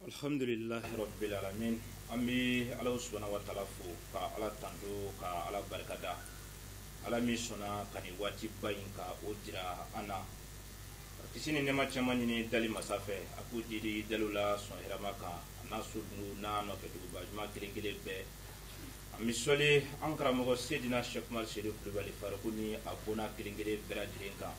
Alhamdulillah rabbil alamin. Ambi ala subhanahu wa ta'ala fo ka ala tando ka ala barkada. Ala mi sona kani wati bayin ka ojira ana. Kisini nema chamani ni dali masafe aku diri dalula so hiramaka nasudnu na no ke duba juma kilingile be. Ambi soli ankara mo sedina Sheikh Mal Sherif Kulubali Farakuni abona kilingile bera direnka.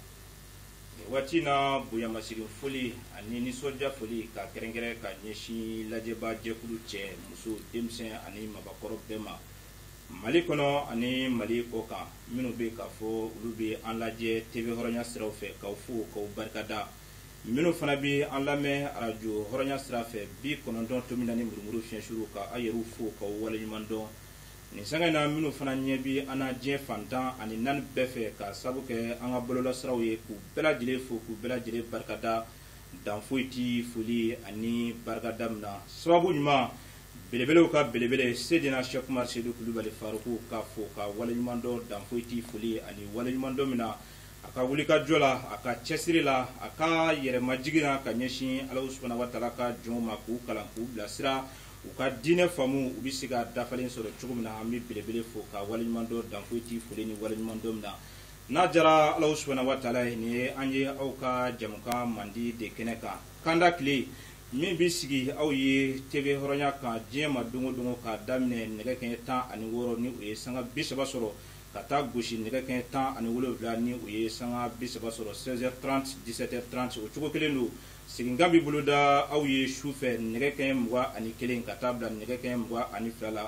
Wati na buya masiri foli ani ni soja foli ka kerengere ka nyeshi lajeba jekulu che musu demsen ani mabakoro bema Mali kono ani Mali koka minu be ka fo ulu be an laje TV horonya siraw fe ka fu ko barkada minu fana bi an lame radio horonya siraw fe bi kono don to minani murmuru fienshuru ka ayeru fu ko wala nyimando ni sanga na minu fana nyebi ana je fantan ani nan befe ka sabu ke anga bolola srawye ku bela jile fu ku bela jile barkada dan fuiti fuli ani barkada mna sababu nyuma belebele ka belebele sedina Sheikh Mal Sherif Kulubali Faruku ka fu ka wala nyimando dan fuiti fuli ani wala nyimando mina aka wulika jola aka chesirila aka yere majigina ka nyeshi Allah subhanahu wa ta'ala ka joma ku kala ku blasira uka dine famu ubisiga dafalen soro chugumna ambi belebele fo ka walimando danfuiti fuleni walimando mna najara Allah subhanahu wa ta'ala ni anje auka jamuka mandi de keneka kanda kli mi bisigi awye TV horonya ka jema dungo ka damne nege ken ta ani woro ni uye sanga bisaba soro kata gushi nege ken ta ani wolo vla ni uye sanga bisaba soro 16h30 17h30 o chugo kelenu Sigingambi buluda awye choufe nege mwa ani kelen katabla nege mwa ani fala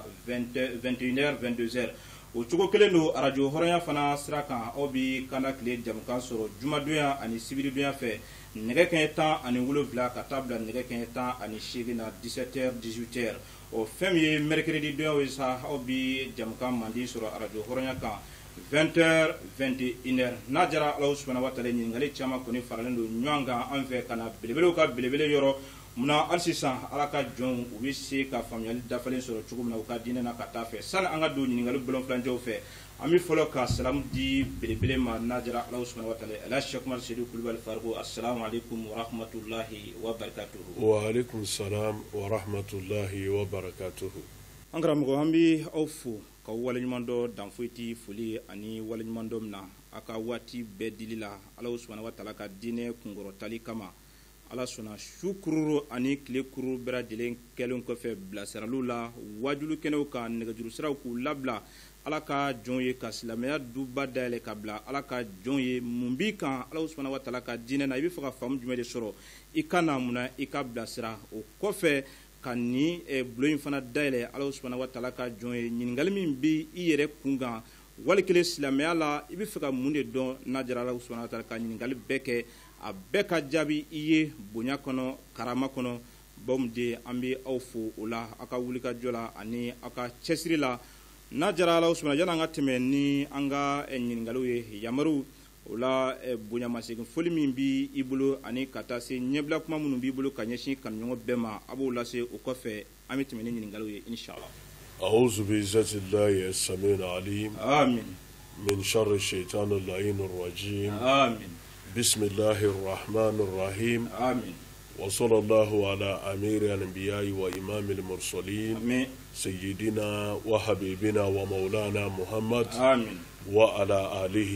21h 22h o chugo keleno radio horonya fana sraka obi kana kle jamkan soro jumadoya ani sibiri doya fe nege tan ani wulo vla katabla nege tan ani shigina 17h 18h o femye mercredi doya wesa obi jamkan mandi soro radio horonya kan 20h 21h najara Allah subhanahu wa ta'ala ni ngale chama koni faralendo nyanga anfe kana belebele ka belebele yoro muna alsisa alaka jon wisi ka famyali dafalen soro chugumna ka dina na katafe sana anga do ni ngale bolon flanjo fe ami folo ka salam di belebele ma najara Allah subhanahu wa ta'ala ala Sheikh Mal Sherif Kulubali Faruku assalamu alaikum wa rahmatullahi wa barakatuh wa alaikum salam wa rahmatullahi wa barakatuh angara mo hambi awfu ka wala nyumando danfuiti fuli ani wala nyumando mna aka wati bedilila Allah subhanahu wa ta'ala ka dine kungoro tali kama ala suna shukuru ani kile kuru bera dilen kelon ko fe blasaralula wajulu keno ka negajuru siraw ku labla ala ka jonye ka silamaya duba dale ka bla ala ka jonye mumbi kan Allah subhanahu wa ta'ala ka dine na ibi faka fam jume de soro ikana muna ikabla sira o kofe kani bloin fana daile Allah subhanahu wa ta'ala ka jonye nyingal min bi iyere kunga walikele silamaya la ibi faka munde don najara Allah subhanahu wa ta'ala ka nyingal beke a beka jabi iye bonya kono karama kono bomde ambi awfu ula aka wulika jola ani aka chesiri la najara Allah subhanahu jana ngatime ni anga nyingalu ye yamaru ula bonya masegin foli min bi ibulu ani katase nyebla kuma munu bi ibulu kanyeshi kan nyongo bema abu lase ukofe amitime ni nyingalu ye inshallah a'udhu bi izzatillahi as-sami'il alim amin min sharri shaytanir la'inir rajim amin bismillahir rahmanir rahim amin wa sallallahu ala amiril anbiya'i wa imamil mursalin amin sayyidina wa habibina wa maulana muhammad amin وعلى آله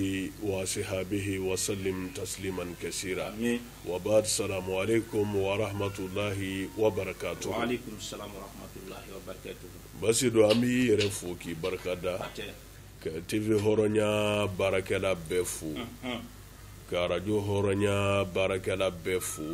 وصحبه وسلم تسليما كثيرا وبعد السلام عليكم ورحمة الله وبركاته وعليكم السلام ورحمة الله وبركاته بس دو أمي رفوكي بركاته كتيفي هورنيا بركالا بفو كراديو هورنيا بركالا بفو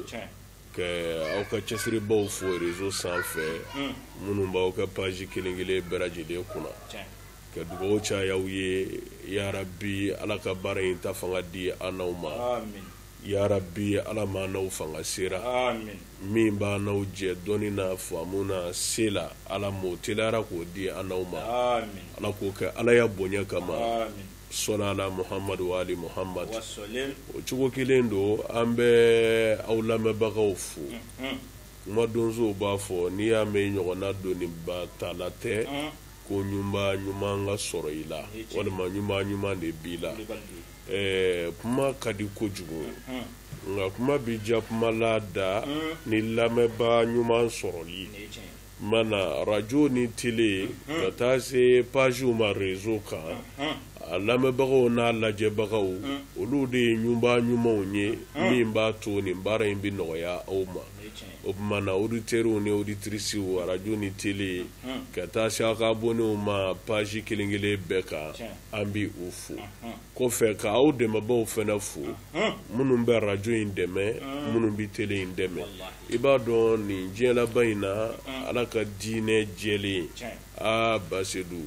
au ka chesiri baw fo réseau sans fait munu baw ka page kilingile berajide kuna ka dugawu cayaw ye ya rabbi ala ka baara in ta fanga di anaw ma amin ya rabbi ala ma naw fanga sera amin min ba naw je doni na famuna sela ala mo tilara ko di anaw ma amin ala ko ka ala ya bonya kama amin sallallahu muhammad wa ali muhammad wa sallam o chugo kilendo ambe awlama bagaw fu kuma donzo ba fo ni ya me nyogona doni ba talate ko nyumba nga soro ila walima nyumba de bila kuma kadi kojugo nga kuma bi jakuma la da ni lamɛba ɲuman sɔrɔli mana radio ni télé ka taa se pagew ma réseau kan a lamɛbagaw n'a lajɛbagaw olu de ye ɲuba ɲumanw ye min b'a to nin baara in bi nɔgɔya aw ma o tuma na auditeurs ni auditrices radio ni télé ka taa se aw ka abonnés ma page kelen kelen bɛɛ kan an bi u fo kɔfɛ ka aw dɛmɛbaw fɛnɛ fo minnu bɛ radio in dɛmɛ minnu bi télé in dɛmɛ i b'a dɔn nin diɲɛ laban in na ala ka diinɛ jɛlen Basedu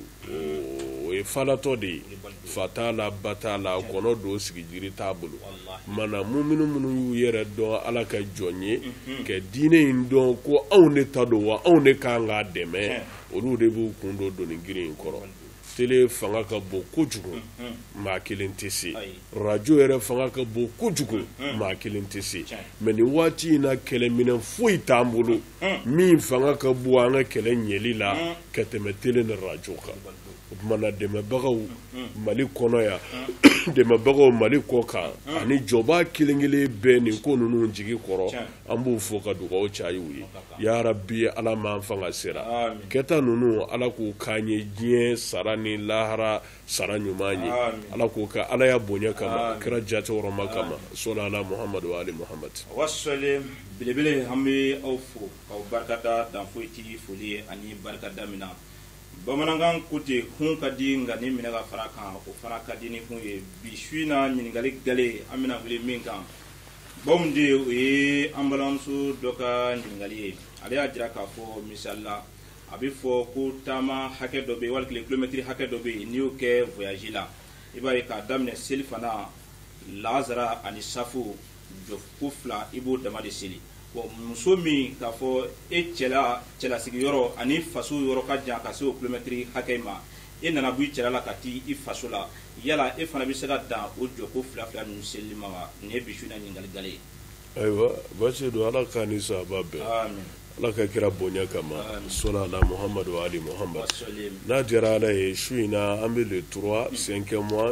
o ye falatɔ de ye fa t'a la ba t'a la kɔnɔ don sigi jiri t'a bolo mana minnu y'u yɛrɛ dɔn ala ka jɔn ye ka diinɛ in dɔn ko anw de ta don wa anw de kan k'a dɛmɛ olu de b'u kun don doni girin in kɔrɔ télé fanga ka bon kojugu maa kelen tɛ se radio yɛrɛ fanga ka bon kojugu maa kelen tɛ se mais nin waati in na kɛlɛminɛ foyi t'an bolo min fanga ka bon an ka kɛlɛ ɲɛli la ka tɛmɛ télé ni radio kan o tuma na dɛmɛbagaw Mali kɔnɔ yan dɛmɛbagaw Mali kɔ kan ani jɔbaa kelen kelen bɛɛ nin ko ninnu jigi kɔrɔ an b'u fɔ ka dugawu caya u ye ya Rabbi ala m'an fanga sera kɛta ninnu ala k'u k'an ye diɲɛ sara ni lahara sara ɲuman ye ala k'u ka ala ya bonya kama kira jate wɔrɔma kama sɔla ala Muhammadu wa ali Muhammad wasale belebele an bɛ aw fo k'aw barikada dan foyi ti foli ye ani barikada min na bamanankan ko ten hun ka di nka ni minɛ ka fara kan o fana ka di ni hun ye bi su in na ɲininkali gale an bɛna wuli min kan bɔn de o ye an balimamuso dɔ ka ɲininkali ye ale y'a jira k'a fɔ misali la a bɛ fɔ ko taama hakɛ dɔ bɛ yen wali kile kilomɛtiri hakɛ dɔ bɛ yen n'i y'o kɛ voyage la i b'a ye k'a daminɛ selifana lazara ani safu jɔ ko fila i b'o dama de seli muso min k'a fɔ e cɛlasigi yɔrɔ ani faso yɔrɔ ka jan ka se o kilomɛtiri hakɛ ma e nana bɔ i cɛla la ka ti i faso la yala e fana bɛ se ka dan o jɔ ko fila fila ninnu selili ma wa nin ye bi su in na ɲininkali gale ye. ayiwa basi don ala k'a ni sahaba bɛɛ ala ka kira bonya kama sɔla ala Muhammadu wa ali Muhammad n'a diyara ala ye su in na an bɛ le 3 5e mois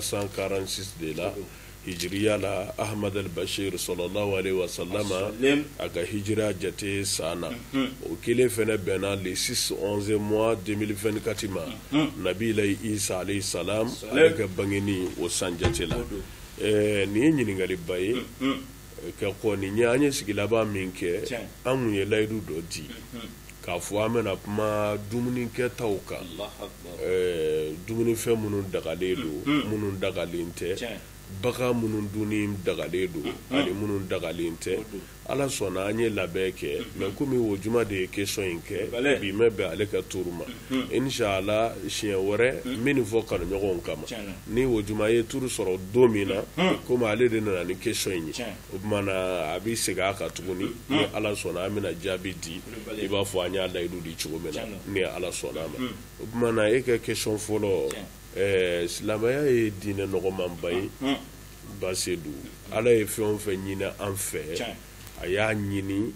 1446 de la hijriya la Ahmad al-Bashir sallallahu alaihi wa sallama a ka hijira jate san na o kelen fɛnɛ bɛnna le 6 11 mois 2024 ma Nabila Isa alayhi salam ale ka bangeni o san jate la nin ye ɲininkali ba ye ka kɔni ɲɛ an ye sigi laban min kɛ an kun ye layidu dɔ di k'a fɔ an bɛna kuma dumunikɛtaw kan dumunifɛn minnu dagalen don minnu dagalen tɛ bagan minnu dunni dagalen don ani minnu dagalen tɛ ala sɔnna an ye labɛn kɛ mais komi o juma de ye question in kɛ bi mɛ bɛn ale ka turu ma inshallah siɲɛ wɛrɛ n bɛ nin fɔ kanuɲɔgɔnw kama ni o juma ye turu sɔrɔ don min na komi ale de nana ni question in ye o tuma na a bɛ segin a kan tuguni ni ala sɔnna an bɛna jaabi di i b'a fɔ an y'a layidu di cogo min na ni ala sɔnna a ma o tuma na e ka question fɔlɔ silamɛya ye diinɛ nɔgɔmanba ye Basedu ala ye fɛn o fɛn ɲini an fɛ a y'a ɲini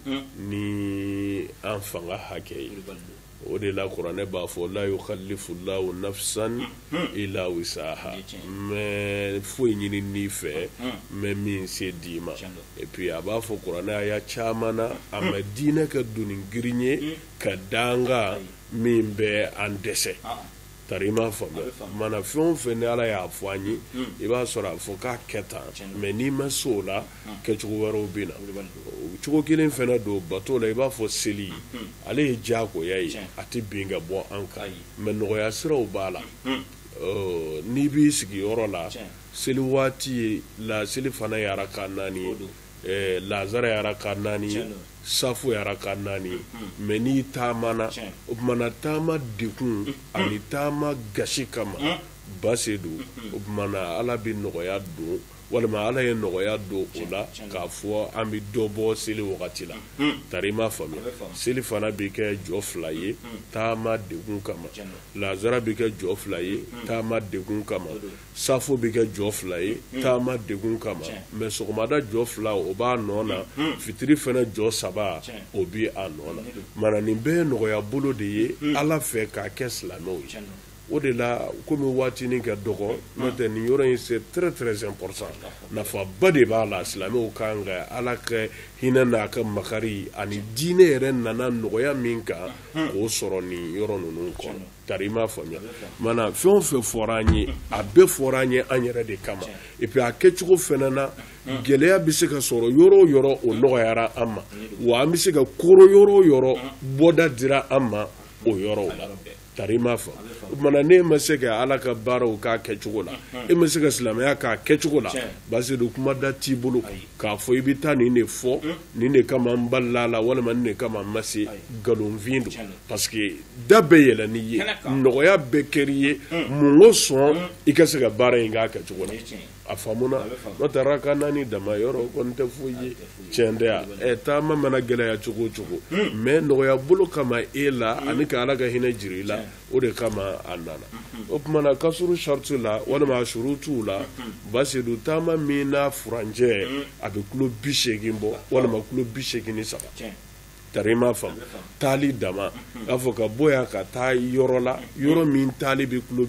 ni an fanga hakɛ ye o de la kuranɛ b'a fɔ la yukallifullahu nafsan illa wusaha mais foyi ɲini n'i fɛ mais min se d'i ma et puis a b'a fɔ kuranɛ a y'a caman na a ma diinɛ ka doni girin ye ka danga min bɛ an dɛsɛ tari ma faamuya mana fɛn o fɛn ni ala y'a fɔ an ye i b'a sɔrɔ a fɔ k'a kɛ tan mais n'i ma se o la kɛcogo wɛrɛw bɛ na cogo kelen fɛnɛ don bato la i b'a fɔ seli ale ye diyagoya ye a tɛ bin ka bɔ an kan mais nɔgɔya siraw b'a la n'i b'i sigi yɔrɔ la seli waati la seli fana ye araka 4 ye lazara ye araka 4 ye safu ye araka 4 ye mais n'i taamana o tumana taama dekun ani taama gasi kama Basedu o tumana ala bɛ nɔgɔya don walima ala ye nɔgɔya don o la k'a fɔ an bɛ dɔ bɔ seli wagati la tari ma faamuya seli fana bɛ kɛ jɔ 2 ye taama dekun kama lazara bɛ kɛ jɔ 2 ye taama dekun kama safo bɛ kɛ jɔ 2 ye taama dekun kama mais sɔgɔmada jɔ 2 o b'a nɔ na fitiri fana jɔ 3 o bɛ a nɔ na mana nin bɛɛ ye nɔgɔya bolo de ye ala fɛ k'a kɛ silamɛw ye o de la komi waatinin ka dɔgɔ n'o tɛ nin yɔrɔ in c'est très très important nafaba de b'a la silamɛw kan ka ala ka hinɛ n'a ka makari ani diinɛ yɛrɛ nana nɔgɔya min kan k'o sɔrɔ nin yɔrɔ ninnu kɔnɔ tari i m'a faamuya mana fɛn o fɛn fɔra an ye a bɛɛ fɔra an ye an yɛrɛ de kama et puis a kɛcogo fɛnɛ na gɛlɛya bɛ se ka sɔrɔ yɔrɔ o yɔrɔ o nɔgɔyara an ma wa an bɛ se ka koro yɔrɔ o yɔrɔ bɔda dira an ma o yɔrɔw la tari ma fa o tumana ne ma se ka ala ka baaraw k'a kɛcogo la e ma se ka silamɛya k'a kɛcogo la basi do kuma da t'i bolo k'a fɔ i bɛ taa nin de fɔ nin de kama n balila la walima nin de kama n ma se nkalonfin don parce que da bɛ yɛlɛ n'i ye nɔgɔya bɛ kɛr'i ye mun ko sɔn i ka se ka baara in k'a kɛcogo la a faamuna n'o tɛ raka naani dama yɔrɔ o kɔni tɛ foyi ye tiɲɛ tɛ ya taama mana gɛlɛya cogo o cogo mais nɔgɔya bolo kama e la ani ka ala ka hinɛ jiri i la o de kama a nana o tumana kasuru sharti la walima a shurutu la basidu taama min n'a furancɛ a bɛ kilo 80 bɔ walima kilo 87 tari ma faamu taali dama k'a fɔ ka bɔ yan ka taa yɔrɔ la yɔrɔ min taali bɛ kilo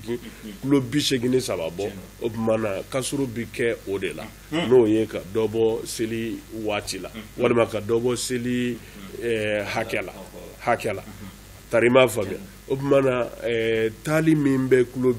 87 bɔ o tumana kasuru bɛ kɛ o de la n'o ye ka dɔ bɔ seli waati la walima ka dɔ bɔ seli hakɛ la tari ma faamuya o tumana taali min bɛ kilo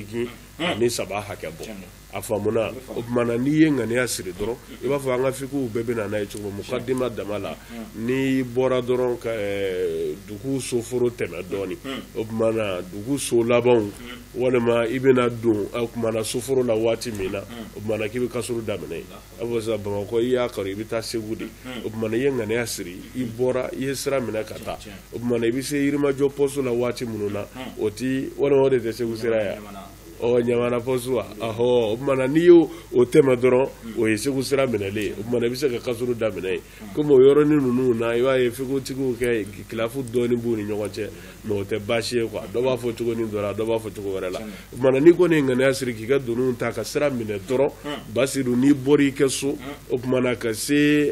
87 hakɛ bɔ a faamuna o tumana n'i ye ŋaniya siri dɔrɔn i b'a fɔ an ka fikiw bɛɛ bɛ na n'a ye cogo mukaddima dama la n'i bɔra dɔrɔn ka dugu soforo tɛmɛ dɔɔni o tumana dugu so labanw walima i bɛna don o tumana soforo la waati min na o tumana k'i bɛ kasuru daminɛ yen a fɔ sisan Bamakɔ i y'a kari i bɛ taa Segu de o tumana i ye ŋaniya siri i bɔra i ye sira minɛ ka taa o tumana i bɛ se Yirimajɔ poste la waati minnu na o ti walima o de tɛ Segu sira ya ɲamana poste wa o tumana n'i y'o tɛmɛ dɔrɔn o ye Segu sira minɛlen o tumana i bɛ se ka kasuru daminɛ yen komi o yɔrɔnin ninnu na i b'a ye fikutigiw kɛ kilafu dɔɔni b'u ni ɲɔgɔn cɛ mais o tɛ baasi ye quoi dɔ b'a fɔ cogo nin dɔ la dɔ b'a fɔ cogo wɛrɛ la o tumana n'i kɔni ye ŋaniya siri k'i ka doniw ta ka sira minɛ dɔrɔn basiru n'i bɔra i kɛ so o tumana ka se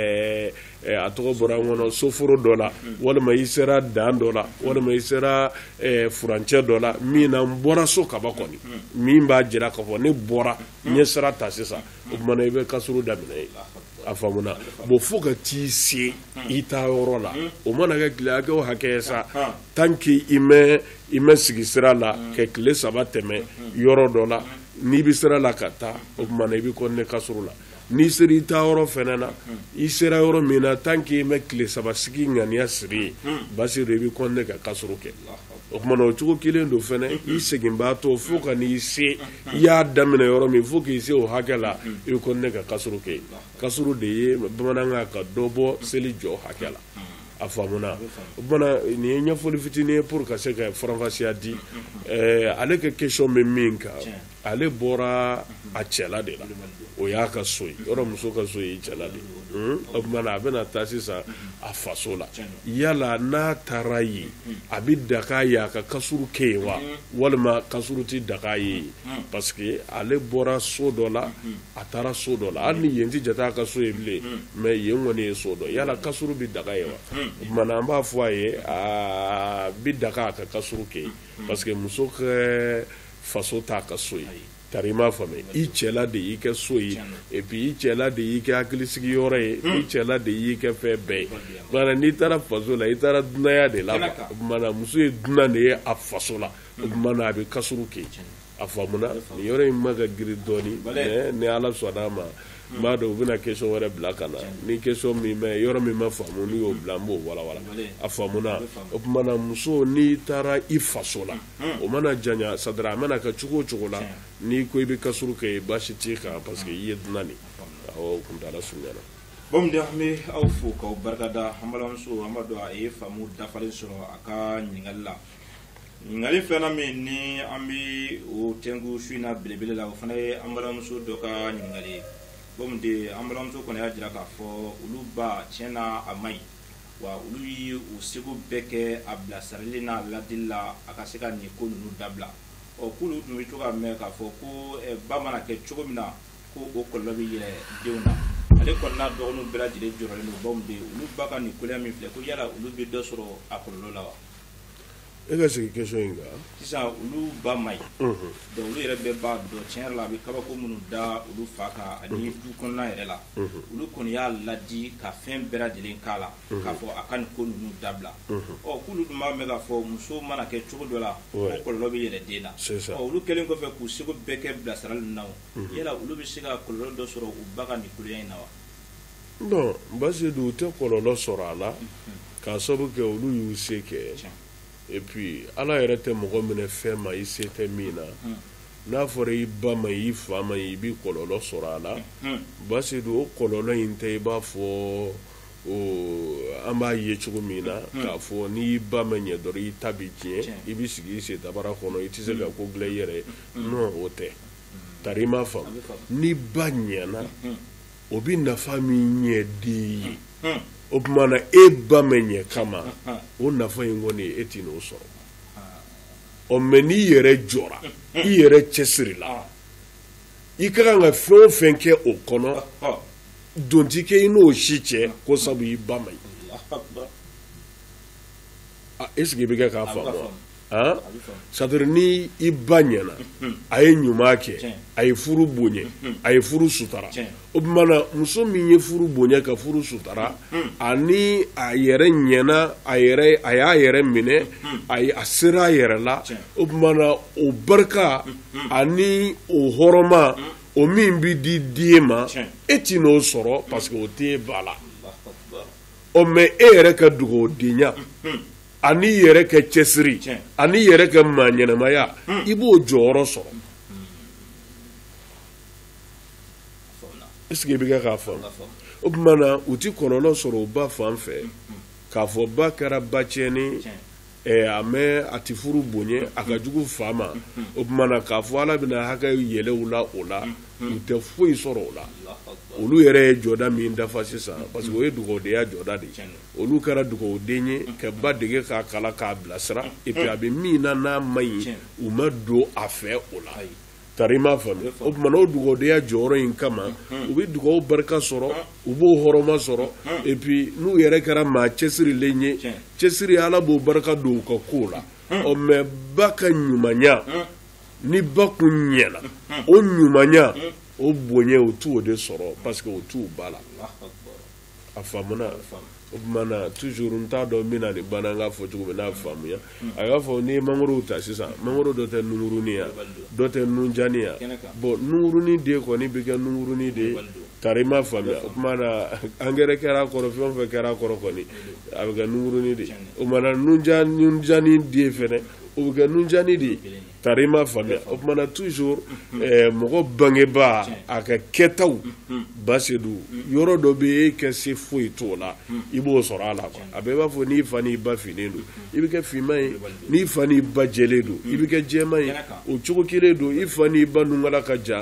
a tɔgɔ bɔra n kɔnɔ soforo dɔ la walima i sera dan dɔ la walima i sera furancɛ dɔ la min na n bɔra so kaba kɔni min b'a jira k'a fɔ ne bɔra n ye sira ta sisan o tumana i bɛ kasuru daminɛ yen a faamuna bon fo ka t'i se i taa yɔrɔ la o mana kɛ tile hakɛ o hakɛ ye sa tant que i mɛ sigi sira la ka tile 3 tɛmɛ yɔrɔ dɔ la n'i bɛ sira la ka taa o tumana i bɛ kɔntinɛ kasuru la n'i sera i taa yɔrɔ fɛnɛ na i sera yɔrɔ min na tant que i mɛ tile 3 sigi ŋaniya siri ye basi de i bɛ kɔntinɛ ka kasuru kɛ o tumana o cogo kelen don fɛnɛ i seginbaatɔ fo ka n'i se i y'a daminɛ yɔrɔ min fo k'i se o hakɛ la i bɛ kɔntinɛ ka kasuru kɛ kasuru de ye bamanankan ka dɔ bɔ seli jɔ hakɛ la a faamuna o tumana nin ye ɲɛfɔli fitinin ye pour ka se ka faranfasiya di ale ka question bɛ min kan ale bɔra a cɛla de la o y'a ka so ye yɔrɔ muso ka so ye cɛla de o tumana a bɛna taa sisan a faso la yala n'a taara yen a bɛ daga ye a ka kasuru kɛ yen wa walima kasuru tɛ daga ye parce que ale bɔra so dɔ la a taara so dɔ la hali ni yen tɛ jate a ka so ye bilen mais yen kɔni ye so dɔ yala kasuru bɛ daga ye wa o tumana an b'a fɔ a ye a bɛ daga a ka kasuru kɛ parce que muso ka faso t'a ka so ye tari ma faamuya i cɛla de y'i kɛ so ye et puis i cɛla de y'i kɛ hakilisigiyɔrɔ ye i cɛla de y'i kɛ fɛn bɛɛ ye mana n'i taara faso la i taara dunanya de la mana muso ye dunan de ye a faso la o tumana a bɛ kasuru kɛ a faamuna nin yɔrɔ in ma ka girin dɔɔni mais ni ala sɔnna a ma n b'a dɔn u bɛna question wɛrɛ bila ka na ni question min bɛ yɔrɔ min ma faamu n'u y'o bila n b'o walawala a faamuna o tumana muso n'i taara i faso la o mana janya sadara a mana kɛ cogo o cogo la n'i ko i bɛ kasuru kɛ baasi t'i kan parce que i ye dunan de awɔ kuntala surunyana bon de an bɛ aw fo k'aw barikada an balimamuso an b'a dɔn a ye faamu dafalen sɔrɔ a ka ɲininkali la ɲininkali fɛnna min ni an bɛ o tɛnku su in na belebele la o fana ye an balimamuso dɔ ka ɲininkali ye bon de an balimamuso kɔni y'a jira k'a fɔ olu ba tiɲɛna a man ɲi wa olu ye u seko bɛɛ kɛ a bilasirali n'a ladili la a ka se ka nin ko ninnu dabila k'olu tun bɛ to ka mɛn k'a fɔ ko ba mana kɛ cogo min na ko o kɔlɔlɔ bɛ yɛlɛ denw na ale kɔni n'a dɔgɔninw bɛɛ lajɛlen jɔrɔlen don bon de olu ba ka nin koleya min filɛ ko yala olu bɛ dɔ sɔrɔ a kɔlɔlɔ la wa e ka sigi question in kan sisan olu ba mai donc olu yɛrɛ bɛɛ b'a dɔn tiɲɛ yɛrɛ la a bɛ kabako minnu da olu fa kan ani du kɔnɔna yɛrɛ la olu kɔni y'a ladi ka fɛn bɛɛ lajɛlen k'a la k'a fɔ a ka nin ko ninnu dabila k'olu dun b'a mɛn k'a fɔ muso mana kɛ cogo dɔ la ko kɔlɔlɔ bɛ yɛlɛ den na olu kɛlen kɔfɛ k'u seko bɛɛ kɛ bilasirali na yala olu bɛ se ka kɔlɔlɔ dɔ sɔrɔ u ba ka nin kuleya in na wa non Basidu u tɛ kɔlɔlɔ sɔrɔ a la k'a sababu kɛ olu y'u se kɛ et puis ala yɛrɛ tɛ mɔgɔ minɛ fɛn ma i se tɛ min na n'a fɔra i ba ma i fa ma i bɛ kɔlɔlɔ sɔrɔ a la Basidu o kɔlɔlɔ in tɛ i b'a fɔ an b'a ye cogo min na k'a fɔ n'i ba ma ɲɛ dɔrɔn i ta bɛ tiɲɛ i bɛ sigi i sen tabara kɔnɔ i tɛ se ka ko dilan i yɛrɛ non o tɛ tari i m'a faamu ni ba ɲɛna o bɛ nafa min ɲɛ den ye o tuma na e ba ma ɲɛ kama o nafa in kɔni e tɛ n'o sɔrɔ mɛ n'i yɛrɛ jɔra i yɛrɛ cɛsiri la i ka kan ka fɛn o fɛn kɛ o kɔnɔ don tɛ kɛ i n'o si cɛ ko sabu i ba ma ɲi est-ce que i bɛ kɛ k'a faamu wa c'est-à-dire ni i ba ɲɛna a ye ɲuman kɛ a ye furu bonya a ye furu sutara o tuma na muso min ye furu bonya ka furu sutara ani a yɛrɛ ɲɛna a y'a yɛrɛ minɛ a sera a yɛrɛ la o tuma na o barika ani o hɔrɔnma o min bɛ di den ma e tɛ n'o sɔrɔ parce que o t'e ba la mais e yɛrɛ ka dugawu denya ani yɛrɛ ka cɛsiri ani yɛrɛ ka maa ɲɛnamaya i b'o jɔyɔrɔ sɔrɔ est-ce que i bɛ kɛ k'a faamu o tuma na u tɛ kɔlɔlɔ sɔrɔ u ba fan fɛ k'a fɔ ba kɛra ba tiɲɛni a mɛ a tɛ furu bonya a ka jugu fa ma o tuma na k'a fɔ ala bɛna hakɛ yɛlɛ u la o la u tɛ foyi sɔrɔ o la olu yɛrɛ ye jɔda min dafa sisan parce que o ye dugawudenya jɔda de ye olu kɛra dugawuden ye ka ba dege k'a kala k'a bilasira et puis a bɛ min na n'a ma ɲi u ma don a fɛ o la tari i m'a faamu o tuma na o dugawudenya jɔyɔrɔ in kama u bɛ dugawu barika sɔrɔ u b'o hɔrɔnma sɔrɔ et puis n'u yɛrɛ kɛra maa cɛsirilen ye cɛsiri ala b'o barika don u ka kow la mais ba ka ɲumanya ni ba kun ɲɛna o ɲumanya o bonya o t'o de sɔrɔ parce que o t'u ba la a faamuna o tuma na toujours n t'a dɔn n bɛna nin bana n k'a fɔ cogo min n'a faamuya a y'a fɔ n'i ye mangoro ta sisan mangoro dɔ tɛ nunkurunin ya dɔ tɛ nunjanni ya bon nunkurunin de kɔni bɛ kɛ nunkurunin de ye tari i ma faamuya o tuma na angɛrɛ kɛra a kɔrɔ fɛn o fɛn kɛra a kɔrɔ kɔni a bɛ kɛ nunkurunin de ye o tuma na nunjanni den fɛnɛ o bɛ kɛ nunjanni de ye tari i ma faamuya o tuma na toujours mɔgɔ bangebaa a ka kɛtaw Basidu yɔrɔ dɔ bɛ e kɛ se foyi t'o la i b'o sɔrɔ a la a bɛɛ b'a fɔ n'i fa n'i ba finnen don i bɛ kɛ finman ye n'i fa n'i ba jɛlen don i bɛ kɛ jɛman ye o cogo kelen don i fa n'i ba nunkala ka jan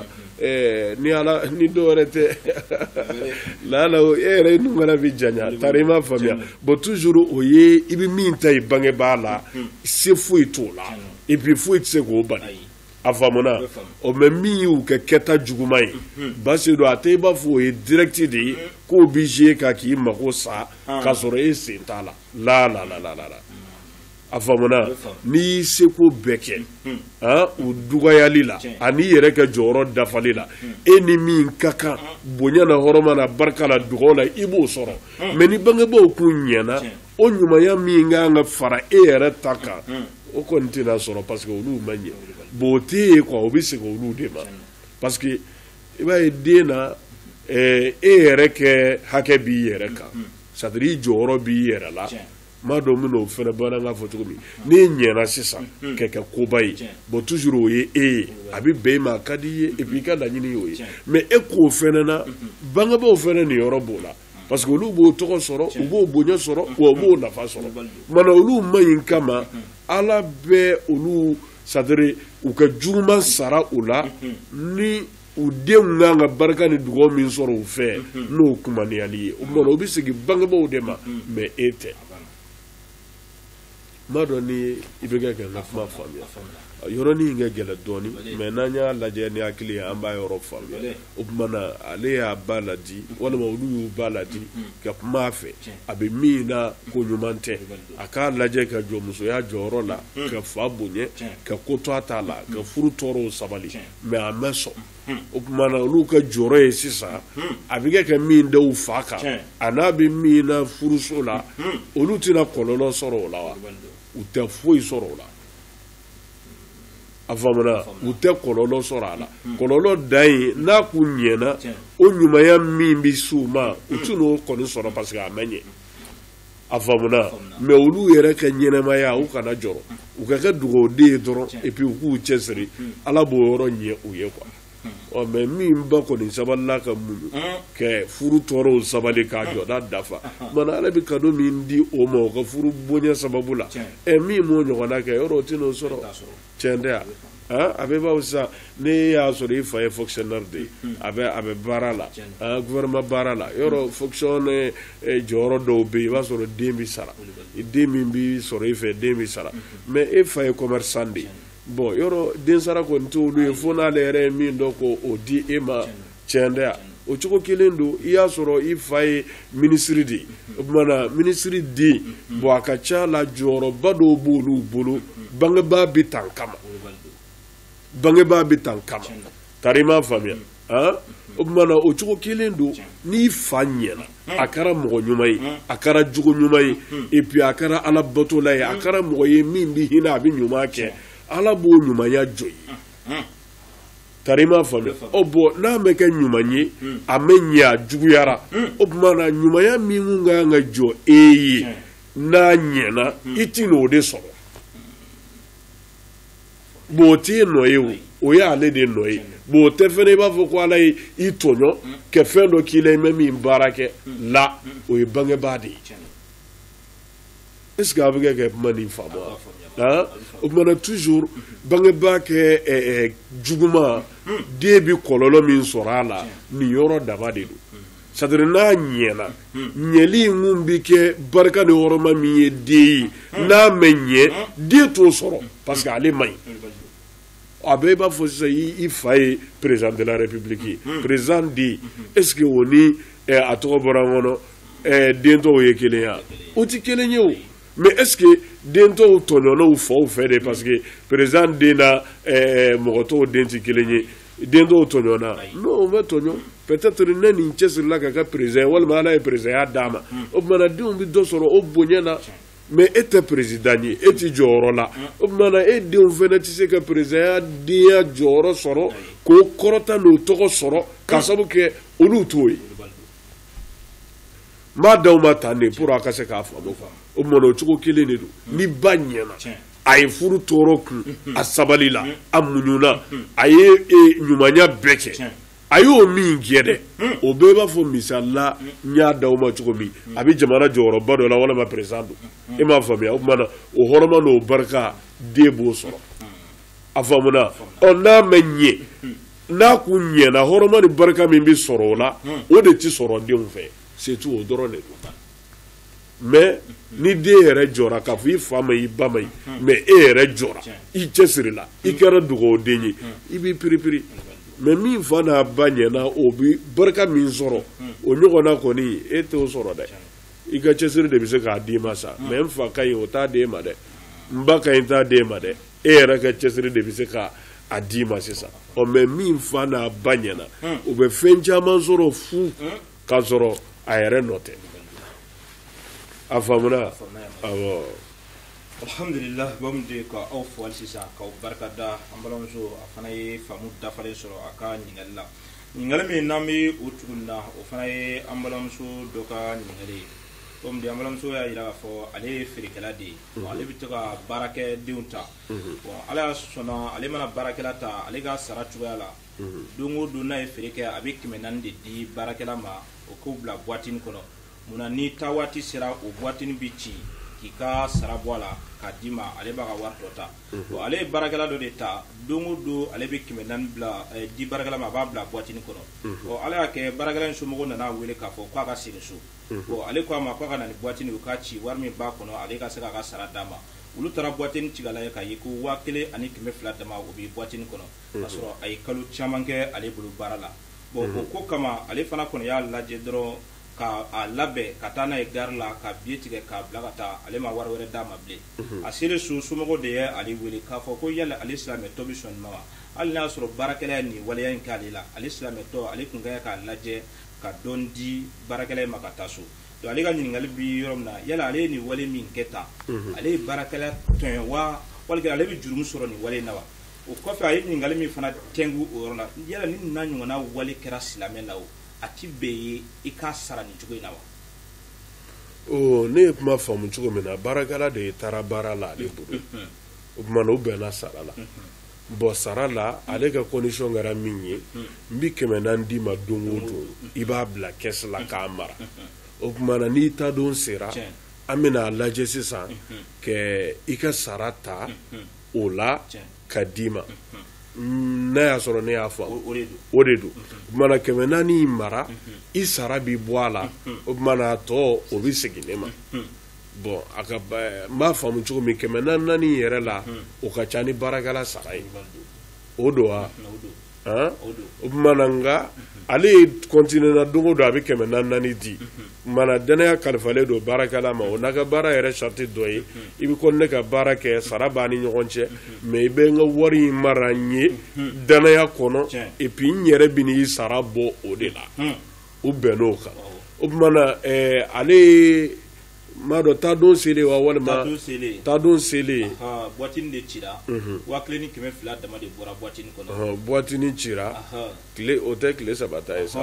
ni dɔw yɛrɛ tɛ lala e yɛrɛ nunkala bɛ janya tari i ma faamuya bon toujours o ye i bɛ min ta i bangebaa la se foyi t'o la et puis foyi tɛ se k'o bali a faamuna o mɛ min y'u kɛ kɛta juguman ye Basidu a tɛ i b'a fɔ o ye direct de ye k'o bɛ jouer ka k'i mago sa k'a sɔrɔ e sen t'a la la a faamuna n'i y'i seko bɛɛ kɛ u dugayali la ani yɛrɛ ka jɔyɔrɔ dafali la e ni min ka kan bonya na hɔrɔnma na barika la dugawu la i b'o sɔrɔ mais ni bangebaaw kun ɲɛna o ɲumanya min kan ka fara e yɛrɛ ta kan o kɔni tɛna sɔrɔ parce que olu ma ɲɛ bon o tɛ yen quoi o bɛ segin olu de ma parce que i b'a ye den na e yɛrɛ kɛ hakɛ b'i yɛrɛ kan c'est-à-dire i jɔyɔrɔ b'i yɛrɛ la m'a dɔn min n'o fɛnɛ bamanankan fɔ cogo min n'i ɲɛna sisan k'a kɛ koba ye bon toujours o ye e ye a bɛ bɛn i ma a ka di i ye et puis i ka laɲini y'o ye mais e k'o fɛnɛ na bangebaaw fɛnɛ nin yɔrɔ b'o la parce que olu b'o tɔgɔ sɔrɔ u b'o bonya sɔrɔ wa u b'o nafa sɔrɔ mana olu ma ɲi kama ala bɛ olu c'est-à-dire u ka juguman sara u la ni u denw kan ka barika ni dugawu min sɔrɔ u fɛ n'o kumaniyali ye o tuma na o bɛ segin bangebaaw de ma mais e tɛ madoni ibega ga ma famiya yoroni nga gela doni mais nanya laje ni akili amba yoro famiya ubmana ale ya baladi wala mawdu baladi ka mafe abe mina ko nyumante aka laje ka jomuso ya joro la ka fabunye ka koto atala ka furu toro sabali mais ameso ubmana luka jore sisa abige ka min de ufaka anabi mina furu sola olutina kololo soro la wa uta foi soro la afamana ute kololo soro ala kololo dai na kunyena o nyumaya min bi suma utuno kono soro parce que amenye afamana me olu yere ka nyenema ya u kana joro u ka dugo de doro et puis ku chesri ala bo yoro nye u ye kwa o me min ba ko ni saballa ka munu ke furu toro sabali ka joda dafa mana ala bi kado min di o mo ka furu bonya sababula e mi mo nyona ke yoro tino soro chende abe ba usa ne ya soro ifa e fonctionnaire de abe barala gouvernement barala yoro fonction joro do be ba soro dembi sara dembi bi soro ife dembi sara mais ifa e commerçant de bon yoro den sara ko nto lu e fona le re mi ndo ko odi ema chende o chuko kilendo iya soro ifa e ministry di mana ministry di bo akacha la joro bado bolu bange ba bitan kama bangeba bitan kama tarima famia mana o chuko kilendo ni fanyela akara mo nyumai akara jugo nyumai et puis akara ala botola ya akara mo ye mimbi hina abi nyuma ke ala bo nyuma ya joyi tarima famia obo na meka nyuma nyi amenya jugu yara mana nyuma ya mingunga nga jo eyi na nyena itino de so boti noye o ya ale de noye bo te fene ba fo ko ala i tonyo ke fendo kile memi barake la o e bange badi est-ce que avec que mani fama o mana toujours bange ba ke juguma debi kololo min sorala ni yoro dabade do sadre na nyena nyeli ngumbi ke barka de horoma mi de na menye de to soro parce que ale may abe ba fo say il faille président de la république président dit est-ce que oni ato borangono dento yekele ya oti kele nyew mais est-ce que dento tonono ou fo faire parce que président dina moto denti kele nye dento tonona non va tonyo peut-être nani nchesir la ka président wala mala e président adama o mana di bi do soro o bonyana mais était président ni eti joro la o mana e di on venati se ka président dia joro soro ko korota no to soro ka sabu ke olu toyi ma daw matane pour akase ka fa o mana o chuko kile ne do ni banyana ay furu toroku asabalila amunyuna aye nyumanya beke ayo min gede o beba fo misalla nya dawma chuko mi abi jamana joro bado la wala ma president e ma famia o mana o horoma no barka debo soro afamuna ona menye na kunye na horoma ni barka min bi soro la o de ti soro de nfe c'est tout o dorone mais ni de yɛrɛ jɔra k'a fɔ i fa ma i ba ma yi mais e yɛrɛ jɔra i cɛsiri la i kɛra dugawu den ye i b'i piripiri mais min fa n'a ba ɲɛna o bi barika min sɔrɔ o ɲɔgɔnna kɔni e t'o sɔrɔ dɛ i ka cɛsiri de bɛ se k'a d'i ma sa mais n fa ka ɲi o t'a d'e ma dɛ n ba ka ɲi t'a d'e ma dɛ e yɛrɛ ka cɛsiri de bɛ se k'a d'i ma sisan mais min fa n'a ba ɲɛna o bɛ fɛn caman sɔrɔ fu k'a sɔrɔ a yɛrɛ nɔ tɛ. afamuna awo alhamdulillah bamde ko aw fo sisa ko barkada ambalonso afana ye famu dafale soro aka nyingalla nyingala mi nami utunna o fana ye ambalonso doka nyingale bamde ambalonso ya ira fo ale firikala de ale bitaka barake diunta bon ala sona ale mana barakela ta ale ga saratu yala dungo dunna e firike abi kimenande di barakela ma o ko bla boatine kono muna ni tawati sera o boatine bici kika sarabwala kadima ale baga wartota o ale barakala do de ta dongo do ale be kimenan bla di barakala ma ba bla boatine kono o ale ake barakala nsumo na wele ka fo kwa ka sirisu bon ale ko ma ko kana ni boîte ni ka ci war min ba kono ale ka se ka sara dama ulu tara boîte ni cigala ka yi ko wakile ani kime fila dama o bi boîte ni kono asoro ay kalu chamanke ale bulu barala bon ko kama ale fana kono ya laje dro ka a labe ka taa n'a ye gari la ka biye tigɛ k'a bila ka taa ale ma wari wɛrɛ d'a ma bilen a selen so somɔgɔw de ye ale wele k'a fɔ ko yala ale silamɛtɔ bɛ sɔn nin ma wa hali n'a y'a sɔrɔ baarakɛla ye nin waleya in k'ale la ale silamɛtɔ ale tun ka kan k'a lajɛ ka dɔn di baarakɛla in ma ka taa so donc ale ka ɲininkali bi yɔrɔ min na yala ale ye nin wale min kɛ tan ale ye baarakɛla tɔɲɔ wa walima ale bɛ jurumu sɔrɔ nin wale in na wa o kɔfɛ a ye ɲininkali min fana tɛngu o yɔrɔ la yala ni nin n'a ɲɔgɔnna wale kɛra silamɛ la o a ti bɛɛ ye i k'a sara nin cogo in na wa ne ye kuma faamu cogo min na baarakɛla de taara baara la ale bolo o tuma na o bɛnna sara la bon sara la ale ka condition kɛra min ye n bi 400 d'i ma don o don i b'a bila kɛsi la k'a mara o tuma na n'i ta don sera an bɛna a lajɛ sisan ka i ka sara ta o la ka d'i ma n'a y'a sɔrɔ ne y'a faamu o de don o tuma na 400 in mara i sara bi bɔ a la o tuma na a tɔ o bi segin ne ma bon a ka n b'a faamu cogo min 400 yɛrɛ la o ka ca ni baarakɛla sara ye o don wa o tuma na nka ale continue na don o don a bɛ 400 di o tuma na danaya kalifalen don baarakɛla ma o n'a ka baara yɛrɛ sariti dɔ ye i bɛ continue ka baara kɛ sara b'a ni ɲɔgɔn cɛ mais i bɛ n ka wari in mara n ye danaya kɔnɔ et puis n yɛrɛ bɛ n'i sara bɔ o de la o bɛnn'o kan o tuma na ale m'a dɔn taa don selen wa walima taa don selen boîte de cira wa kelen ni 200 dama de bɔra boîte kɔnɔ boîte ni cira tile o tɛ tile 3 ta ye sa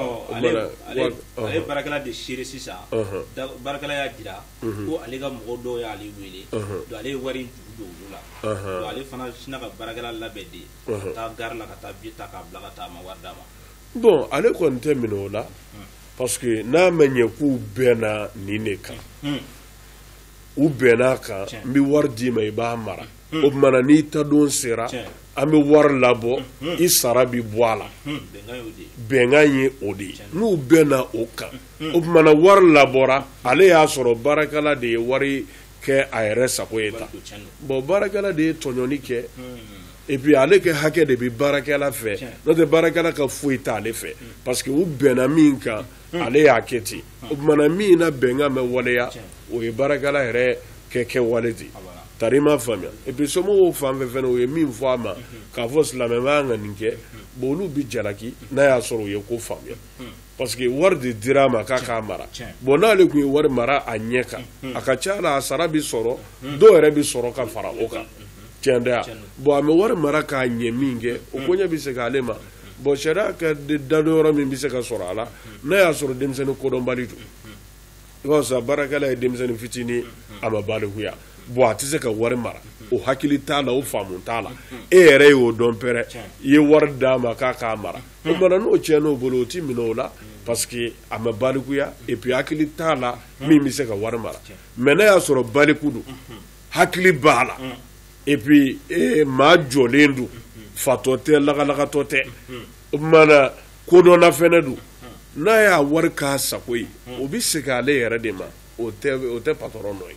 ale baarakɛla de seere sisan baarakɛla y'a jira ko ale ka mɔgɔ dɔw y'ale wele donc ale ye wari juru don olu la donc ale fana sina ka baarakɛla labɛn de ka taa gari la ka taa bi ta k'a bila ka taa a ma wari d'a ma bon ale kɔni tɛ minɛ o la parce que n'a ma ɲɛ k'u bɛnna nin de kan u bɛnna kan n bɛ wari d'i ma i b'a mara o tuma na n'i ta don sera an bɛ wari labɔ i sara bi bɔ a la bɛnkan ye o de ye n'u bɛnna o kan o tuma na wari labɔra ale y'a sɔrɔ baarakɛla de ye wari kɛ a yɛrɛ sago ye tan bon baarakɛla de ye tɔɲɔni kɛ et puis ale ka hakɛ de bɛ baarakɛla fɛ n'o tɛ baarakɛla ka foyi t'ale fɛ parce que u bɛnna min kan ale y'a kɛ ten o tuma na min na bɛnkan bɛ waleya o ye baarakɛla yɛrɛ kɛ wale de tari ma faamuya et puis somɔgɔw fan fɛ fɛnɛ o ye min fɔ a ma k'a fɔ silamɛ man ka nin kɛ bon olu bi jalaki n'a y'a sɔrɔ o ye ko faamuya parce que wari de dira a ma k'a k'a mara bon n'ale tun ye wari mara a ɲɛ kan a ka ca la a sara bi sɔrɔ dɔw yɛrɛ bi sɔrɔ ka fara o kan tiɲɛ tɛ wa bon a bɛ wari mara k'a ɲɛ min kɛ o koɲɛ bɛ se k'ale ma bon sariya ka dadon yɔrɔ min bɛ se ka sɔrɔ a la n'a y'a sɔrɔ denmisɛnnin kodɔnbali don i b'a sɔrɔ baarakɛla ye denmisɛnnin fitinin a ma balikuya bon a tɛ se ka wari mara o hakili t'a la o faamu t'a la e yɛrɛ y'o dɔn pɛrɛ i ye wari d'a ma k'a k'a mara o kumana n'o tiɲɛn'o bolo o t'i minɛ o la parce que a ma balikuya et puis hakili t'a la min bɛ se ka wari mara mais n'a y'a sɔrɔ baliku don hakili b'a la et puis maa jɔlen don fatɔ tɛ lagalagatɔ tɛ o kumana kodɔnna fɛnɛ don n'a y'a wari k'a sago ye o bɛ segin ale yɛrɛ de ma o tɛ patɔrɔn nɔ ye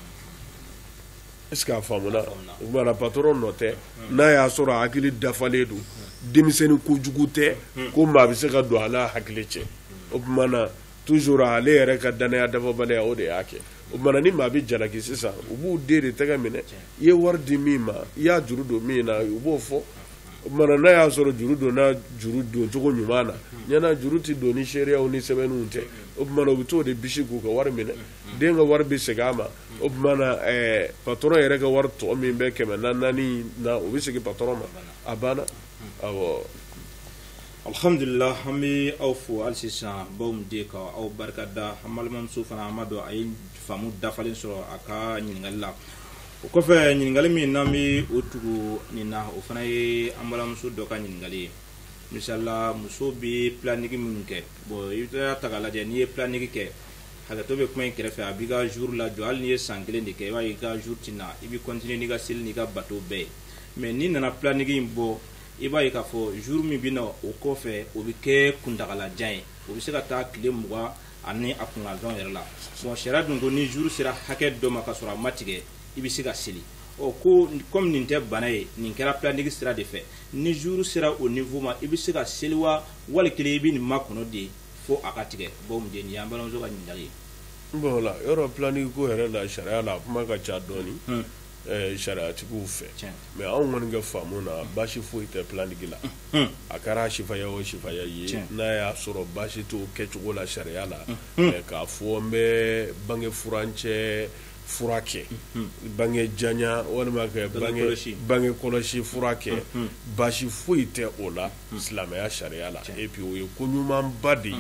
est-ce que a faamuna o kumana patɔrɔn nɔ tɛ n'a y'a sɔrɔ a hakili dafalen don denmisɛnnin kojugu tɛ ko maa bɛ se ka don a n'a hakili cɛ o kumana toujours ale yɛrɛ ka danaya dafabaliya o de y'a kɛ o kumana ni maa bɛ jalaki sisan u b'u den de tɛgɛ minɛ i ye wari di min ma i y'a juru don min na u b'o fɔ o kumana n'a y'a sɔrɔ juru donna juru don cogo ɲuman na ɲɛna juru tɛ don ni seereyaw ni sɛbɛnniw tɛ o kumana u bɛ t'o de bisi k'u ka wari minɛ den ka wari bɛ segin a ma o kumana patɔrɔn yɛrɛ ka wari tɔ min bɛ 400 na o bɛ segin patɔrɔn ma a banna awɔ. alhamdulillah an bɛ aw fo hali sisan baw min den ka aw barika da an balimamuso fana an b'a dɔn a ye faamu dafalen sɔrɔ a ka ɲininkali la o kɔfɛ ɲininkali min n'an bɛ o tugu nin na o fana ye an balimamuso dɔ ka ɲininkali ye misalila muso bɛ planning min kɛ bon i bɛ ta k'a lajɛ n'i ye planning kɛ hakɛto bɛ kuma in kɛrɛfɛ a b'i ka jour lajɔ hali n'i ye san 1 de kɛ i b'a ye i ka jour tɛ na i bɛ continuer n'i ka seli n'i ka bateau bɛɛ ye mais n'i nana planning in bɔ i b'a ye k'a fɔ jour min bɛ na o kɔfɛ o bɛ kɛ kuntagalajan ye o bɛ se ka taa tile 20 ani a kunkanfɛnw yɛrɛ la bon sariya dun ko ni jour sera hakɛ dɔ ma ka sɔrɔ a ma tigɛ i bɛ se ka seli ko comme nin tɛ bana ye nin kɛra planning sira de fɛ ni jour sera au niveau ma i bɛ se ka seli wa wali kelen i bɛ nin makɔnɔ de fo a ka tigɛ bon mun de nin y'an balimamuso ka ɲininkali ye. bon la yɔrɔ planning ko yɛrɛ la sariya la kuma ka ca dɔɔni sariyatigiw fɛ mais anw kɔni ka faamu na baasi foyi tɛ planning la a kɛra sifaya o sifaya ye n'a y'a sɔrɔ baasi t'o kɛcogo la sariya la k'a fɔ n bɛ bange furancɛ fura kɛ bange janya walima kɛ bange kɔlɔsi fura kɛ baasi foyi tɛ o la silamɛya sariya la et puis o ye ko ɲumanba de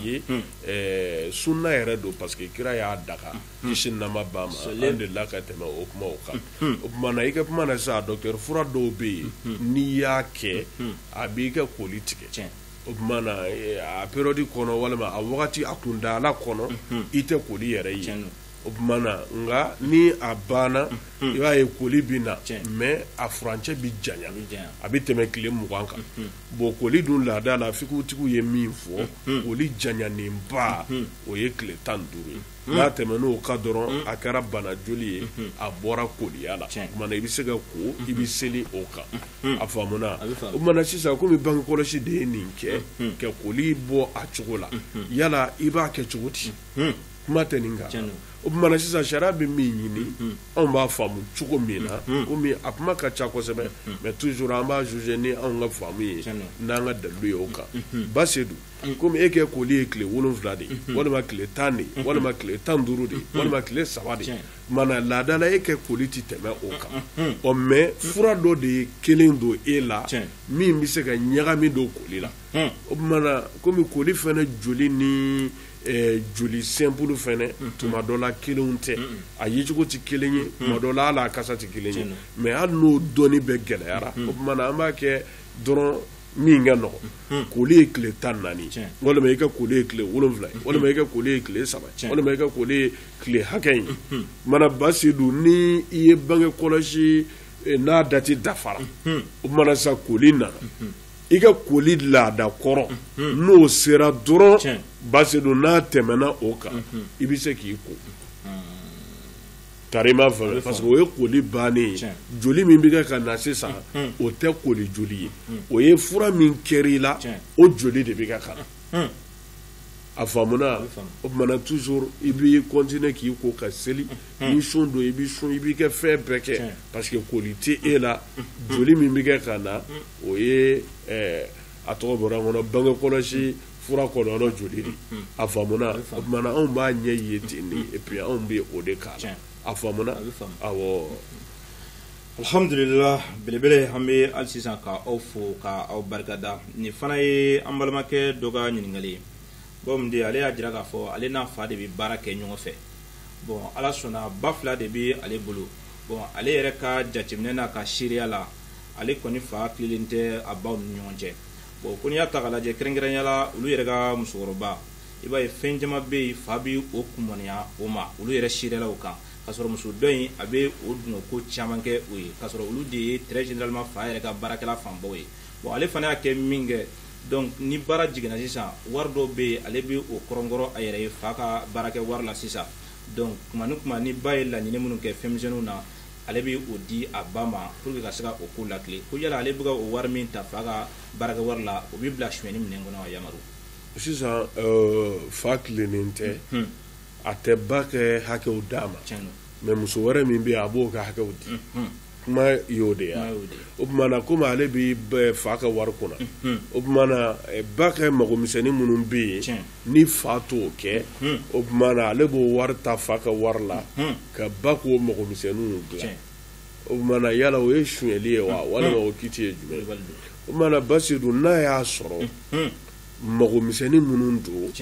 ye sunna yɛrɛ don parce que kira y'a daga kisi nama ba ma an delila ka tɛmɛ o kumaw kan o tuma na i ka kuma na sisan docteur fura dɔw bɛ yen n'i y'a kɛ a b'i ka koli tigɛ o tuma na a période kɔnɔ walima a wagati a kundala kɔnɔ i tɛ koli yɛrɛ ye o tuma na nka ni a banna i b'a ye koli bɛ na mais a furancɛ bɛ janya a bɛ tɛmɛ tile 20 kan bon koli dun laada la fikutigiw ye min fɔ koli janyanenba o ye tile 15 ye n'a tɛmɛn'o kan dɔrɔn a kɛra bana joli ye a bɔra koliya la o tuma na i bɛ se ka ko i bɛ seli o kan a faamuna o tuma na sisan komi bange kɔlɔsi de ye nin kɛ ka koli bɔ a cogo la yala i b'a kɛ cogo di kuma tɛ nin kan o tuma na sisan sariya bɛ min ɲini anw b'a faamu cogo min na komi a kuma ka ca kosɛbɛ mais toujours an b'a juger ni anw ka faamu ye n'an ka dalilu ye o kan base dun komi e kɛ koli ye tile 7 de walima tile 10 de walima tile 15 de walima tile 3 de mana laada la e kɛ koli ti tɛmɛ o kan ɔ mais fura dɔ de ye kelen don e la min bɛ se ka ɲagami don koli la o tuma na komi koli fana joli ni joli simple fɛnɛ tuma dɔ la kelenw tɛ a yecogo tɛ kelen ye tuma dɔ la hali a kasa tɛ kelen ye mais hali n'o dɔnni bɛɛ gɛlɛyara o tuma na an b'a kɛ dɔrɔn min ka nɔgɔ koli ye tile 14 walima i ka koli ye tile 7 walima i ka koli ye tile 3 walima i ka koli ye tile hakɛ ye mana basi dun ni i ye bange kɔlɔsi n'a dati dafara o tuma na sa koli nana i ka koli laada kɔrɔ n'o sera dɔrɔn basi don n'a tɛmɛna o kan i bɛ se k'i ko tari ma fɛ parce que o ye koli bannen ye joli min bɛ kɛ ka na sisan o tɛ koli joli ye o ye fura min kɛra i la o joli de bɛ kɛ ka na a faamuna o tuma na toujours i b'i continuer k'i ko ka seli ni sun don i b'i sun i b'i kɛ fɛn bɛɛ kɛ parce que koli tɛ e la joli min bɛ kɛ ka na o ye a tɔgɔ bɔra n kɔnɔ bange kɔlɔsi fura kɔlɔlɔ joli de a faamuna o tuma na anw b'a ɲɛ ye ten de et puis anw bɛ o de k'a la a faamuna awɔ alhamdulillah belebele an bɛ hali sisan ka aw fo ka aw barikada nin fana ye an balimakɛ dɔ ka ɲininkali ye bon de ale y'a jira k'a fɔ ale n'a fa de bɛ baara kɛ ɲɔgɔn fɛ bon ala sɔnna ba fila de bɛ ale bolo bon ale yɛrɛ ka jateminɛ n'a ka seereya la ale kɔni fa tilen tɛ a baw ni ɲɔgɔn cɛ bon ko n'i y'a ta k'a lajɛ kɛrɛnkɛrɛnnenya la olu yɛrɛ ka musokɔrɔba i b'a ye fɛn caman bɛ yen fa bɛ o kumaniya o ma olu yɛrɛ seerela o kan k'a sɔrɔ muso dɔ in a bɛ o dun ko caman kɛ o ye k'a sɔrɔ olu de ye très généralement fa yɛrɛ ka baarakɛla fanbaw ye bon ale fana y'a kɛ min kɛ donc ni baara jiginna sisan wari dɔw bɛ yen ale bɛ o kɔrɔnkɔrɔ a yɛrɛ ye fa ka baarakɛ wari la sisan donc kuma ni kuma ni ba ye laɲini minnu kɛ fɛnmisɛnninw na ale bɛ o di a ba ma pour que ka se ka o ko lakile ko yala ale bɛ ka o wari min ta fa ka baarakɛ wari la o bɛ bila sonyɛni minɛn kɔnɔ wa Yamaru sisan fa tilennen tɛ a tɛ ba kɛ hakɛw d'a ma mais muso wɛrɛ min bɛ yen a b'o ka hakɛw di kuma y'o de ya o tuma na komi ale bɛ fa ka wari kɔnɔ o tuma na ba ka magomisɛnnin minnu bɛ yen ni fa t'o kɛ o tuma na ale b'o wari ta fa ka wari la ka ba k'o magomisɛnninw dilan o tuma na yala o ye sonyɛli ye wa walima o kiti ye jumɛn o tuma na basi dun n'a y'a sɔrɔ magomisɛnnin minnu don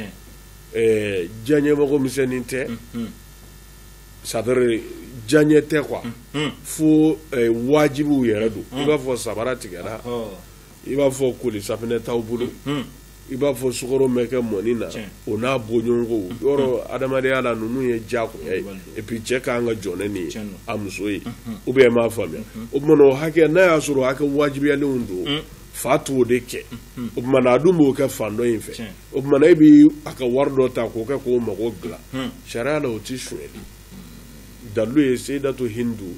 diɲɛ magomisɛnnin tɛ c'est-à-dire diɲɛ tɛ quoi fo wajibiw yɛrɛ don i b'a fɔ sabara tigɛra i b'a fɔ koli safinɛ t'aw bolo i b'a fɔ sukaro mɛ kɛ mɔni na o n'a bɔɲɔgɔnko yɔrɔ adamadenya la ninnu ye diyagoya ye et puis cɛ k'an ka jɔn ni a muso ye ou bien m'a faamuya o tuma na o hakɛ n'a y'a sɔrɔ hakɛ wajibiyalenw don fa t'o de kɛ o tuma na a dun b'o kɛ fan dɔ in fɛ o tuma na e bi a ka wari dɔ ta k'o kɛ k'o mago dilan sariya la o ti sonyɛli dalu ye Seydatu Hindu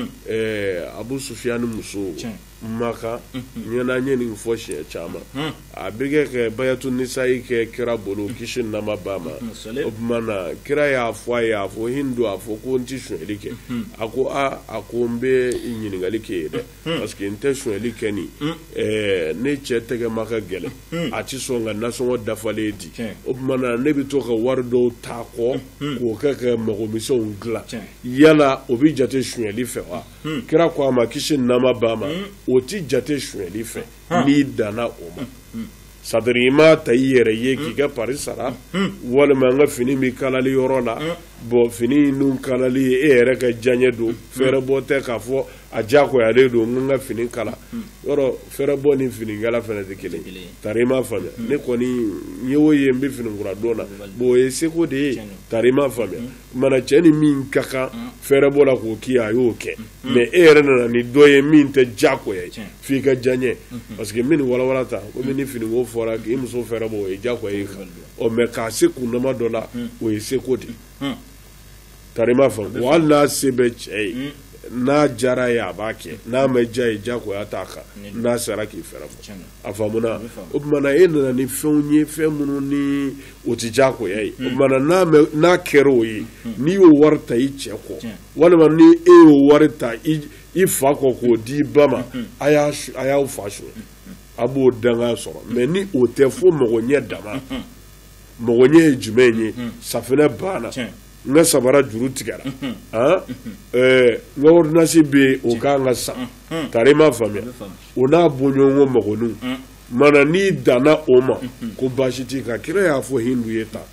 Abu Sufiyani muso Maka ɲɛna ɲɛ nin fɔ siɲɛ caman a bɛ kɛ Bayatu Nisa'i kɛ kira bolo kisi nama ba ma o tuma na kira y'a fɔ a ye a fɔ Hindu a fɔ ko n ti sonyɛli kɛ a ko a ko n bɛ ɲininkali kɛ ye dɛ parce que n tɛ sonyɛli kɛ nin ne cɛ tɛgɛ ma ka gɛlɛn a ti sɔn ka nasɔngɔ dafalen di o tuma na ne bɛ to ka wari dɔw ta kɔ k'o kɛ ka magomisɛnw dilan yala o bɛ jate sonyɛli fɛ wa kira ko a ma kisi nama ba ma o ti jate sonyɛli fɛ n'i danna o ma sadiri i ma ta i yɛrɛ ye k'i ka pari sara walima n ka fini bɛ kalali yɔrɔ la bɔn fini nun kalali e yɛrɛ ka diyaɲɛ don fɛrɛ bɔ tɛ k'a fɔ a diyagoyalen don n ka fini kala yɔrɔ fɛrɛ bɔ ni finikala fana tɛ kelen tari i m'a faamuya ne kɔni n ye o ye n bɛ finikura don na bon o ye seko de ye tari i m'a faamuya mana cɛ ni min ka kan fɛrɛ bɔ la k'o k'i a y'o kɛ mɛ e yɛrɛ nana ni dɔ ye min tɛ diyagoya ye f'i ka diyaɲɛ parce que n bɛ nin walawala ta komi ni finiko fɔra k'i muso fɛrɛ bɔ o ye diyagoya ye kan ɔ mɛ k'a se kundama dɔ la o ye seko de tari i m'a faamuya wa hali n'a se bɛ cɛ ye n'a jara ye a b'a kɛ n'a ma diya ye diyagoya t'a kan n'a sera k'i fɛrɛ fɔ a faamuna o tuma na e nana ni fɛnw ye fɛn minnu ni o tɛ diyagoya ye o tuma na n'a kɛra o ye n'i y'o wari ta i cɛ kɔ walima ni e y'o wari ta i fa kɔ k'o di ba ma a y'aw fa sonya a b'o danga sɔrɔ mɛ ni o tɛ fo mɔgɔɲɛ dama mɔgɔɲɛ ye jumɛn ye safinɛ banna n ka sabara juru tigɛra n ka ordonnance bɛ o kan ka san tari i m'a faamuya o n'a bɔɲɔgɔnko magoninw mana n'i danna o ma ko baasi t'i kan kira y'a fɔ Hindu ye tan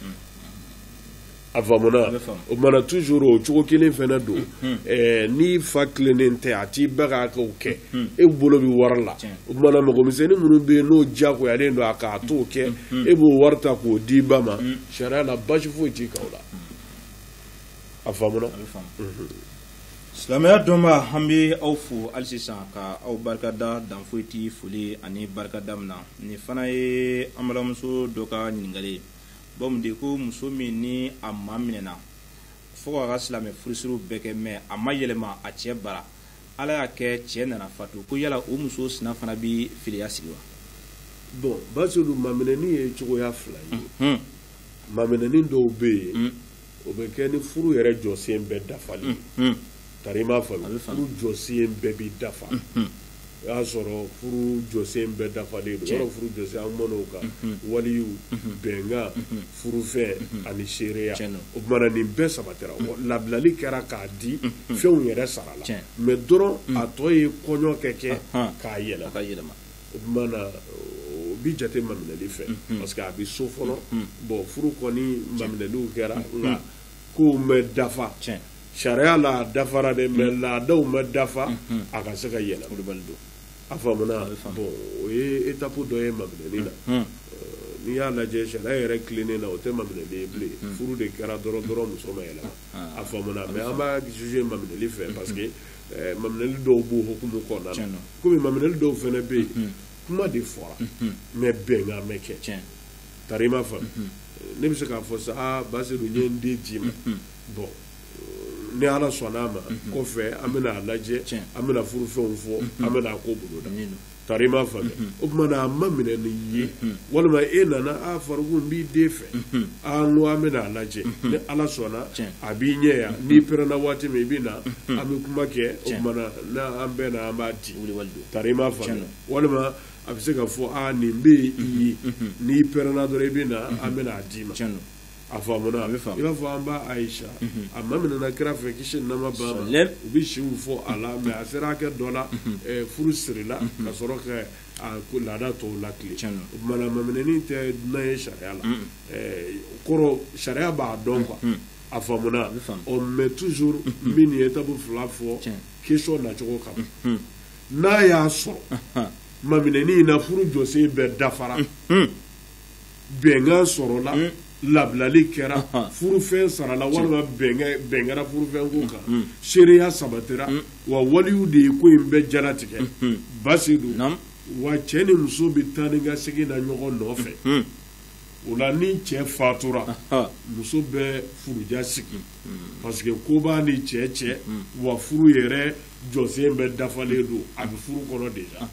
a faamuna o mana toujours o cogo kelen fana don n'i fa tilennen tɛ a t'i ba k'a k'o kɛ e bolo bɛ wari la o mana mɔgɔmisɛnnin minnu bɛ yen n'o diyagoyalen don a k'a t'o kɛ e b'o wari ta k'o di ba ma sariya la baasi foyi t'i kan o la a faamuna silamɛya dɔnba an bɛ aw fo hali sisan ka aw barikada danfoyi foli ani barikada min na nin fana ye an balimamuso dɔ ka ɲininkali ye bon de ko muso min ni a maa minɛna fo k'a ka silamɛ furusiriw bɛɛ kɛ mɛ a ma yɛlɛma a cɛ bara ala y'a kɛ cɛ nana fatu ko yala o muso sina fana bɛ filiya sigi wa bon basilu maminɛni ye cogoya fila ye maminɛni dɔw bɛ yen o bɛ kɛ ni furu yɛrɛ jɔsen bɛɛ dafali tari i m'a faamu furu jɔsen bɛɛ bɛ dafa o y'a sɔrɔ furu jɔsen bɛɛ dafalen don yɔrɔ furu jɔsen an mɔn'o kan waliyu bɛnkan furufɛn ani seereya o tumana nin bɛɛ sabatira labilali kɛra k'a di fɛnw yɛrɛ sara la mɛ dɔrɔn a tɔ ye kɔɲɔ kɛ k'a yɛlɛma o tumana o bi jate maminɛli fɛ parce que a bɛ so fɔlɔ bon furu kɔni maminɛliw kɛra nka kow mɛ dafa sariya la dafara de mɛ laadaw ma dafa a ka se ka yɛlɛma a faamuna bon o ye étape dɔ ye maminɛli la n'i y'a lajɛ sariya yɛrɛ tilennen na o tɛ maminɛli ye bilen furu de kɛra dɔrɔn muso ma yɛlɛma a faamuna mɛ an b'a juger maminɛli fɛ parce que maminɛli dɔw b'o hukumu kɔnɔna na komi maminɛli dɔw fana bɛ yen kuma de fɔra mɛ bɛnkan mɛ kɛ tari i m'a faamu ne bɛ se k'a fɔ sa Basiru n ye n den d'i ma bon ni ala sɔnn'a ma kɔfɛ an bɛna a lajɛ an bɛna furufɛnw fɔ an bɛna a ko boloda tari i m'a faamuya o tumana a ma minɛ ni ye walima e nana a farikun n b'i den fɛ n ko an bɛna a lajɛ ni ala sɔnna a b'i ɲɛ yan n'i pɛrɛnna waati min i bɛ na an bɛ kuma kɛ o tumana n'an bɛɛ na an b'a di tari i m'a faamuya walima a bɛ se ka fɔ nin bɛ i ye n'i pɛrɛnna dɔrɔn i bɛ na an bɛna a d'i ma a faamuna i b'a fɔ an b'a Ayisa a ma minɛna kira fɛ kisi nama ba ma u bɛ siw fɔ a la mɛ a sera hakɛ dɔ la furu sirila ka sɔrɔ ka laada tɔw lakile o tumana maminɛni tɛ dunan ye sariya la kɔrɔ sariya b'a dɔn quoi a faamuna mais toujours min ye étape fila fɔ question nacogo kan n'a y'a sɔrɔ maminɛni in na furu jɔsen bɛɛ dafara bɛnkan sɔrɔla labilali kɛra furufɛn sarala walima bɛn kɛra furufɛn ko kan seereya sabatira wa waliyu de ye ko in bɛɛ jalatigɛ Basiru wa cɛ ni muso bɛ taa ni ka segin na ɲɔgɔn nɔfɛ o la ni cɛ fatura muso bɛ furuja sigi parce que ko b'a ni cɛ cɛ wa furu yɛrɛ jɔsen bɛ dafalen don a bɛ furu kɔnɔ déjà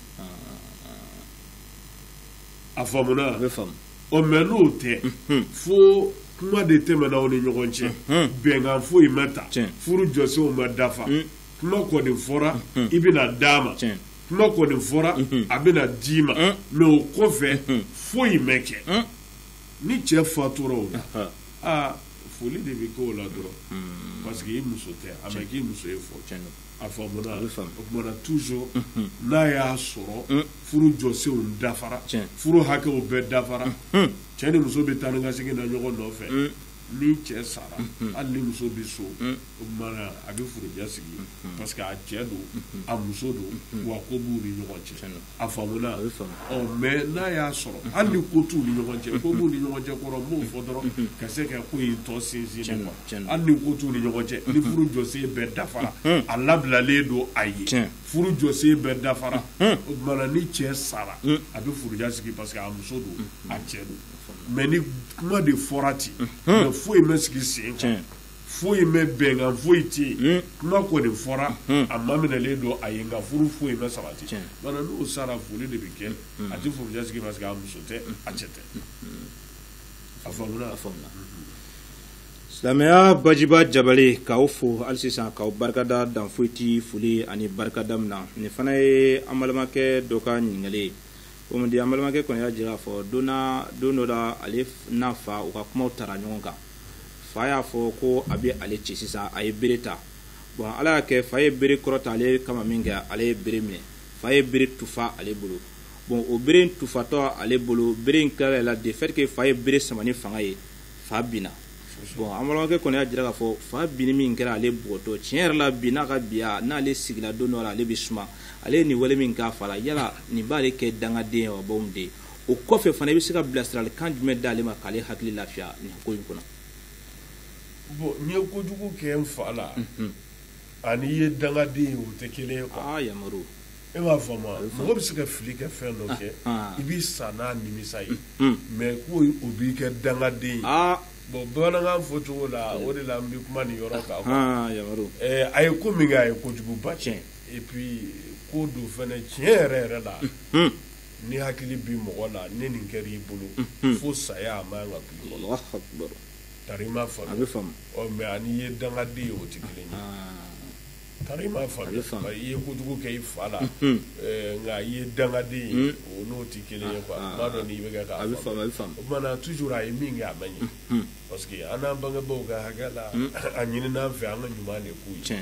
a faamuna mais n'o tɛ fo kuma de tɛmɛna aw ni ɲɔgɔn cɛ bɛnkan foyi ma ta furu jɔsenw ma dafa kuma kɔni fɔra i bɛna d'a ma kuma kɔni fɔra a bɛna d'i ma mais o kɔfɛ foyi ma kɛ ni cɛ fatura o la foli de bɛ k'o la dɔrɔn parce que i muso tɛ a ma k'i muso ye fɔ a faamuna o kumana toujours n'a y'a sɔrɔ furu jɔsenw dafara furu hakɛw bɛɛ dafara cɛ ni muso bɛ taa ni ka segin na ɲɔgɔn nɔfɛ ni cɛ sara hali ni muso bɛ so o kumana a bɛ furuja sigi parce que a cɛ don a muso don wa ko b'u ni ɲɔgɔn cɛ a faamuna mais n'a y'a sɔrɔ hali ni ko t'u ni ɲɔgɔn cɛ ko b'u ni ɲɔgɔn cɛ kɔrɔ n b'o fɔ dɔrɔn ka se ka ko in tɔ sinsin hali ni ko t'u ni ɲɔgɔn cɛ ni furu jɔsen bɛɛ dafara a labilalen don a ye furu jɔsen bɛɛ dafara o kumana ni cɛ sara a bɛ furuja sigi parce que a muso don a cɛ don mais ni kuma de fɔra ten mais foyi ma sigi sen kan foyi ma bɛnkan foyi tɛ yen kuma kɔni fɔra a maminɛlen don a ye nka furu foyi ma sabati mana n'o sara foli de bɛ kɛ a tɛ furuja sigi parce que a muso tɛ a cɛ tɛ a faamuna silamɛya bajiba jabali k'aw fo hali sisan k'aw barikada danfoyi foli ani barikada min na nin fana ye an balimakɛ dɔ ka ɲininkali ye o di an balimakɛ kɔni y'a jira fɔ don dɔ la ale n'a fa u ka kumaw tara ɲɔgɔn kan fa y'a fɔ ko a bɛ ale ci sisan a ye bere ta bon ala y'a kɛ fa ye bere kɔrɔta ale kama min kɛ ale ye bere minɛ fa ye bere tufa ale bolo bon o bere tufatɔ ale bolo bere in kɛra la de fait que fa ye bere sama ni fanga ye fa binna bon an balimakɛ kɔni y'a jira k'a fɔ fa binni min kɛra ale bɔgɔtɔ tiɲɛ yɛrɛ la bi n'a ka biya n'ale sigila don dɔ la ale bɛ suma ale ye nin wale min k'a fa la yala nin b'ale kɛ dangaden ye wa baw de o kɔfɛ fana i bɛ se ka bilasiralikan jumɛn d'ale ma k'ale hakili lafiya nin ko in kɔnɔ bon n'i ye kojugu kɛ n fa la ani i ye dangaden ye o tɛ kelen ye quoi yamaru e m'a faamu mɔgɔ bɛ se ka fili kɛ fɛn dɔ kɛ i b'i sa n'a nimisa ye mais ko o b'i kɛ dangaden ye bon bamanankan fɔ cogo la o de la n bɛ kuma nin yɔrɔ kan a ye ko min kɛ a ye kojuguba tiɲɛ et puis ko do fɛnɛ tiɲɛ yɛrɛ yɛrɛ la ni hakili bi mɔgɔ la ni nin kɛra i bolo fo saya a man ka k'i bolo tari i m'a faamu mais ani i ye dangaden ye o tɛ kelen ye tari i m'a faamu i ye kojugu kɛ i fa la nka i ye dangaden ye o n'o tɛ kelen ye quoi n b'a dɔn n'i bɛ kɛ k'a faamu o kumana toujours a ye min kɛ a ma ɲɛ parce que an n'an bangebaaw ka hakɛ la a ɲinin'an fɛ an ka ɲuman de k'u ye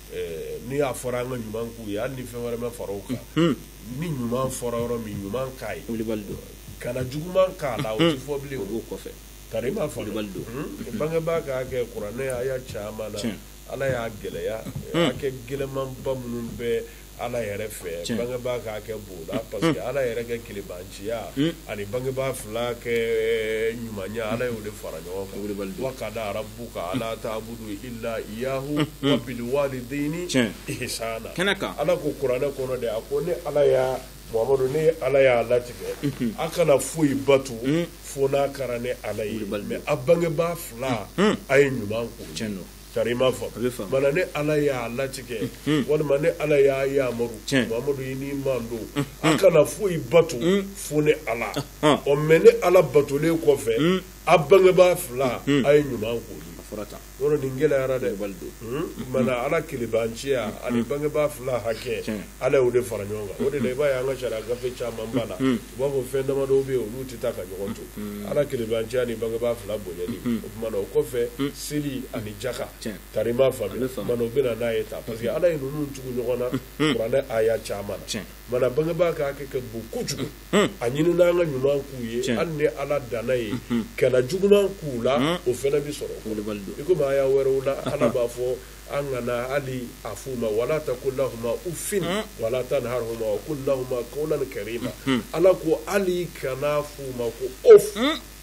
ni y'a fɔra an ka ɲuman k'u ye hali ni fɛn wɛrɛ ma fara o kan ni ɲuman fɔra yɔrɔ min ɲuman k'a ye kana juguman k'a la o tɛ fɔ bilen o kɔfɛ tari i m'a faamu bangebaa ka hakɛ kuranɛ a y'a caman na ala y'a gɛlɛya hakɛ gɛlɛmanba minnu bɛ ala yɛrɛ fɛ bangebaa ka hakɛ b'o la parce que ala yɛrɛ kɛ kelebanciya ani bangebaa fila kɛ ɲumanya ala y'o de fara ɲɔgɔn kan wa qada rabbuka ala ta'budu illa iyyahu wa bil walidayni ihsana ala ko kuranɛ kɔnɔ de a ko ne ala y'a Muhammadu ne ala y'a latigɛ a kana foyi batu fo n'a kɛra ne ala ye mais a bangebaa fila a ye ɲuman k'o tari i m'a faamu mana ne ala y'a latigɛ walima ne ala y'a yamaru Muhammadu i n'i man don a kana foyi batu fo ne ala mais ne ala batulen kɔfɛ a bangebaa fila a ye ɲuman k'o yɔrɔ nin gɛlɛyara dɛ mana ala kelebanciya ani bangebaa fila hakɛ ala y'o de fara ɲɔgɔn kan o de la i b'a ye an ka sariya gafe caman ba la u b'a fɔ fɛn damadɔw bɛ yen olu tɛ taa ka ɲɔgɔn to ala kelebanciya ni bangebaa fila bonyali o kumana o kɔfɛ seli ani jaka tari i m'a faamu mana o bɛ na n'a ye ta parce que ala ye ninnu tugu ɲɔgɔn na kuranɛ aya caman na mana bangebaa ka hakɛ ka bon kojugu a ɲini n'an ka ɲuman k'u ye hali ni ala danna ye kana juguman k'u la o fana bɛ sɔrɔ i komi aya wɛrɛw la ala b'a fɔ an kana hali a f'u ma wala taqul lahuma uffin wala tanharhuma wa qul lahuma qawlan karima ala ko hali kana f'u ma ko of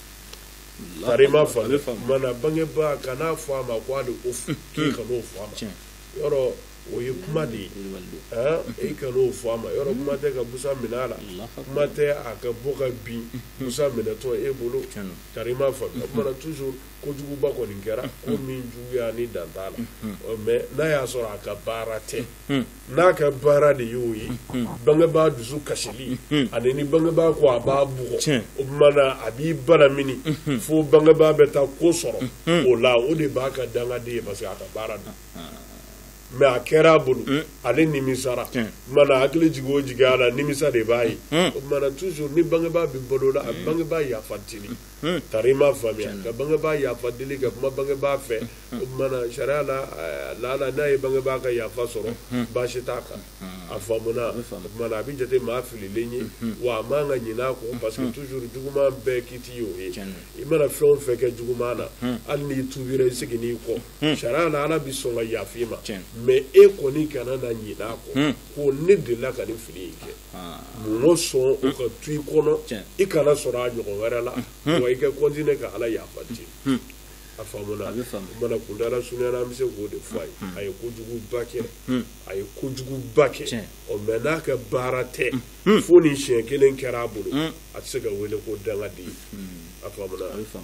tari i m'a faamu mana bangebaa kana fɔ a ma ko hali of k'i kan'o fɔ a ma yɔrɔ o ye kuma de ye e kan'o fɔ a ma yɔrɔ kuma tɛ ka busa minɛ a la kuma tɛ a ka bɔ ka bin busa minɛtɔ e bolo kari m'a faamuya o kumana toujours kojuguba kɔni kɛra ko min juguya ni dan t'a la mais n'a y'a sɔrɔ a ka baara tɛ n'a ka baara de y'o ye bangebaa dusu kasili ani ni bangebaa ko a b'a bugɔ o kumana a b'i bana mini fo bangebaa bɛ taa ko sɔrɔ o la o de b'a ka dangaden ye parce que a ka baara don mais a kɛra a bolo ale nimisara mana hakili jigi o jigi a la nimisa de b'a ye o kumana toujours ni bangebaa bɛ balo la a bangebaa yafa deli tari m'a faamuya ka bangebaa yafa deli ka kuma bangebaa fɛ o kumana sariya la n'a ye bangebaa ka yafa sɔrɔ baasi t'a kan a faamuna o kumana a bɛ jate maa fililen ye wa a man ka ɲinɛ a kɔ parce que toujours juguman bɛɛ kiti y'o ye i mana fɛn o fɛn kɛ juguman na hali n'i tubira i seginna i kɔ sariya la Ala bɛ sɔn ka yafa i ma mais e kɔni kana na ɲinɛ a kɔ ko ne delila ka nin fili in kɛ mɔgɔ sɔn o ka to i kɔnɔ i kana sɔrɔ a ɲɔgɔn wɛrɛ la wa i ka continuer ka Ala yafa ten a faamuna mana kuntala sunyana an bɛ se k'o de fɔ a ye kojuguba kɛ a ye kojuguba kɛ mais n'a ka baara tɛ fo ni siɲɛ kelen kɛra a bolo a tɛ se ka wele ko dangaden a faamuna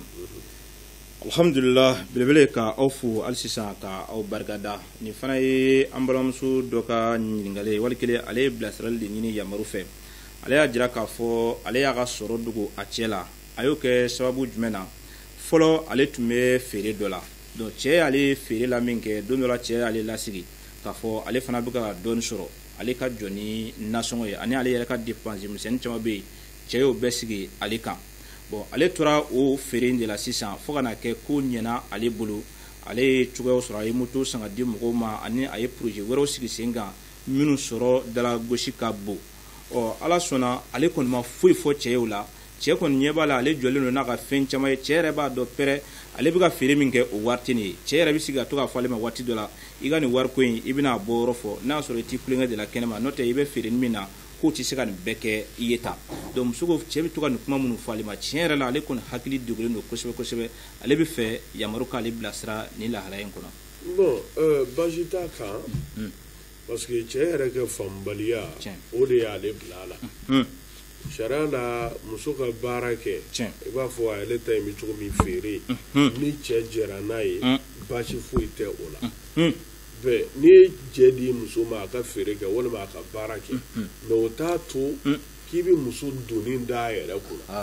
alhamdulillah belebele ka aw fo hali sisan ka aw barikada nin fana ye an balimamuso dɔ ka ɲininkali ye wali kelen ale ye bilasirali de ɲini yamaru fɛ ale y'a jira k'a fɔ ale y'a ka sɔrɔ dogo a cɛ la a y'o kɛ sababu jumɛn na fɔlɔ ale tun bɛ feere dɔ la donc cɛ y'ale feere la min kɛ don dɔ la cɛ y'ale lasigi k'a fɔ ale fana bɛ ka dɔɔni sɔrɔ ale ka jɔ ni nasɔngɔ ye ani ale yɛrɛ ka dépense misɛnnin caman bɛ yen cɛ y'o bɛɛ sigi ale kan bon ale tora o feere in de la sisan fo ka na kɛ ko ɲɛna ale bolo ale ye cogoyaw sɔrɔ a ye moto san ka di mɔgɔw ma ani a ye projet wɛrɛw sigi sen kan minnu sɔrɔ dala gosi ka bon ala sɔnna ale kɔni ma foyi fɔ cɛ ye o la cɛ kɔni ɲɛ b'a la ale jɔlen don n'a ka fɛn caman ye cɛ yɛrɛ b'a dɔn pɛrɛ ale bɛ ka feere min kɛ o wari tɛ nin ye cɛ yɛrɛ bɛ sigi ka to k'a fɔ ale ma waati dɔ la i ka nin wari ko in i bɛna bɔ yɔrɔ fɔ n'a sɔrɔ i t'i kulonkɛ de la kɛnɛma n'o tɛ i bɛ feere min na k'o tɛ se ka nin bɛɛ kɛ i ye tan donc muso ko cɛ bɛ to ka nin kuma minnu fɔ ale ma tiɲɛ yɛrɛ la ale kɔni hakili degunnen don kosɛbɛ kosɛbɛ ale bɛ fɛ yamaru k'ale bilasira nin lahalaya in kɔnɔ. bon baasi t'a kan parce que cɛ yɛrɛ kɛ faamubaliya o de y'ale bila a la sariya la muso ka baara kɛ i b'a fɔ a yɛrɛ ta in bɛ cogo min feere ni cɛ jɛra n'a ye baasi foyi tɛ o la bɛɛ n'i ye cɛ di muso ma a ka feere kɛ walima a ka baara kɛ mais o t'a to k'i bɛ muso donni d'a yɛrɛ kunna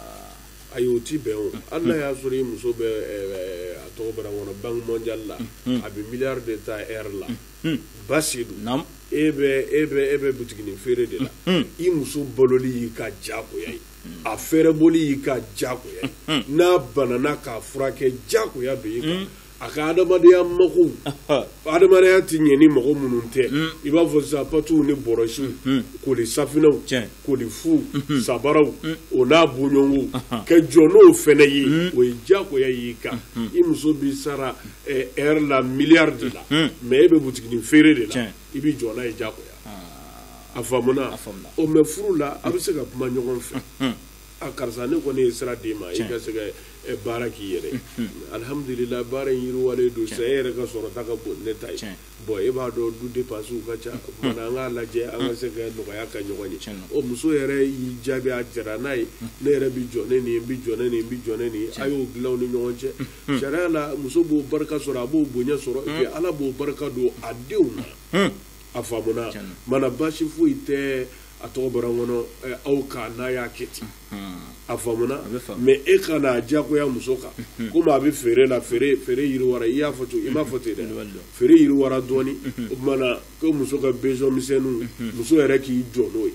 ayi o ti bɛn o hali n'a y'a sɔrɔ i muso bɛ a tɔgɔ bɛra kɔnɔ banque mondiale la a bɛ miliyari de ta heure la basi don e bɛ butiginin feere de la i muso baloli y'i ka diyagoya ye a fɛrɛboli y'i ka diyagoya ye n'a banana k'a furakɛ diyagoya bɛ i kan a ka adamadenya mako adamadenya tɛ ɲɛ ni mɔgɔ minnu tɛ i b'a fɔ sisan patuw ni bɔrɔsiw koli safinɛw koli fu sabaraw o n'a boɲɔngow ka jɔ n'o fɛnɛ ye o ye diyagoya y'i kan i muso b'i sara heure la miliyari de la mais e bɛ butiginin feere de la i b'i jɔ n'a ye diyagoya a faamuna o mais furu la a bɛ se ka kuma ɲɔgɔn fɛ a karisa ne kɔni ye sira d'e ma i ka se ka baara k'i yɛrɛ alhamdulillah baara in yiriwalen don sa e yɛrɛ ka sɔrɔ ta ka bon ne ta ye bon e b'a dɔn du dépenses ka ca mana an k'a lajɛ an ka se ka nɔgɔya ka ɲɔgɔn ye o muso yɛrɛ y'i jaabi a jara n'a ye ne yɛrɛ bi jɔ ne nin bi jɔ ne nin bi jɔ ne nin a y'o dilan ni ɲɔgɔn cɛ sariya la muso b'o barika sɔrɔ a b'o bonya sɔrɔ et puis ala b'o barika don a denw na a faamuna mana baasi foyi tɛ a tɔgɔ bɔra n kɔnɔ aw ka n'a y'a kɛ ten a faamuna mais e kana diyagoya muso kan komi a bɛ feere la feere yiriwara i y'a fɔ cogo i m'a fɔ ten dɛ feere yiriwara dɔɔni o kumana ko muso ka besoin misɛnninw muso yɛrɛ k'i jɔ n'o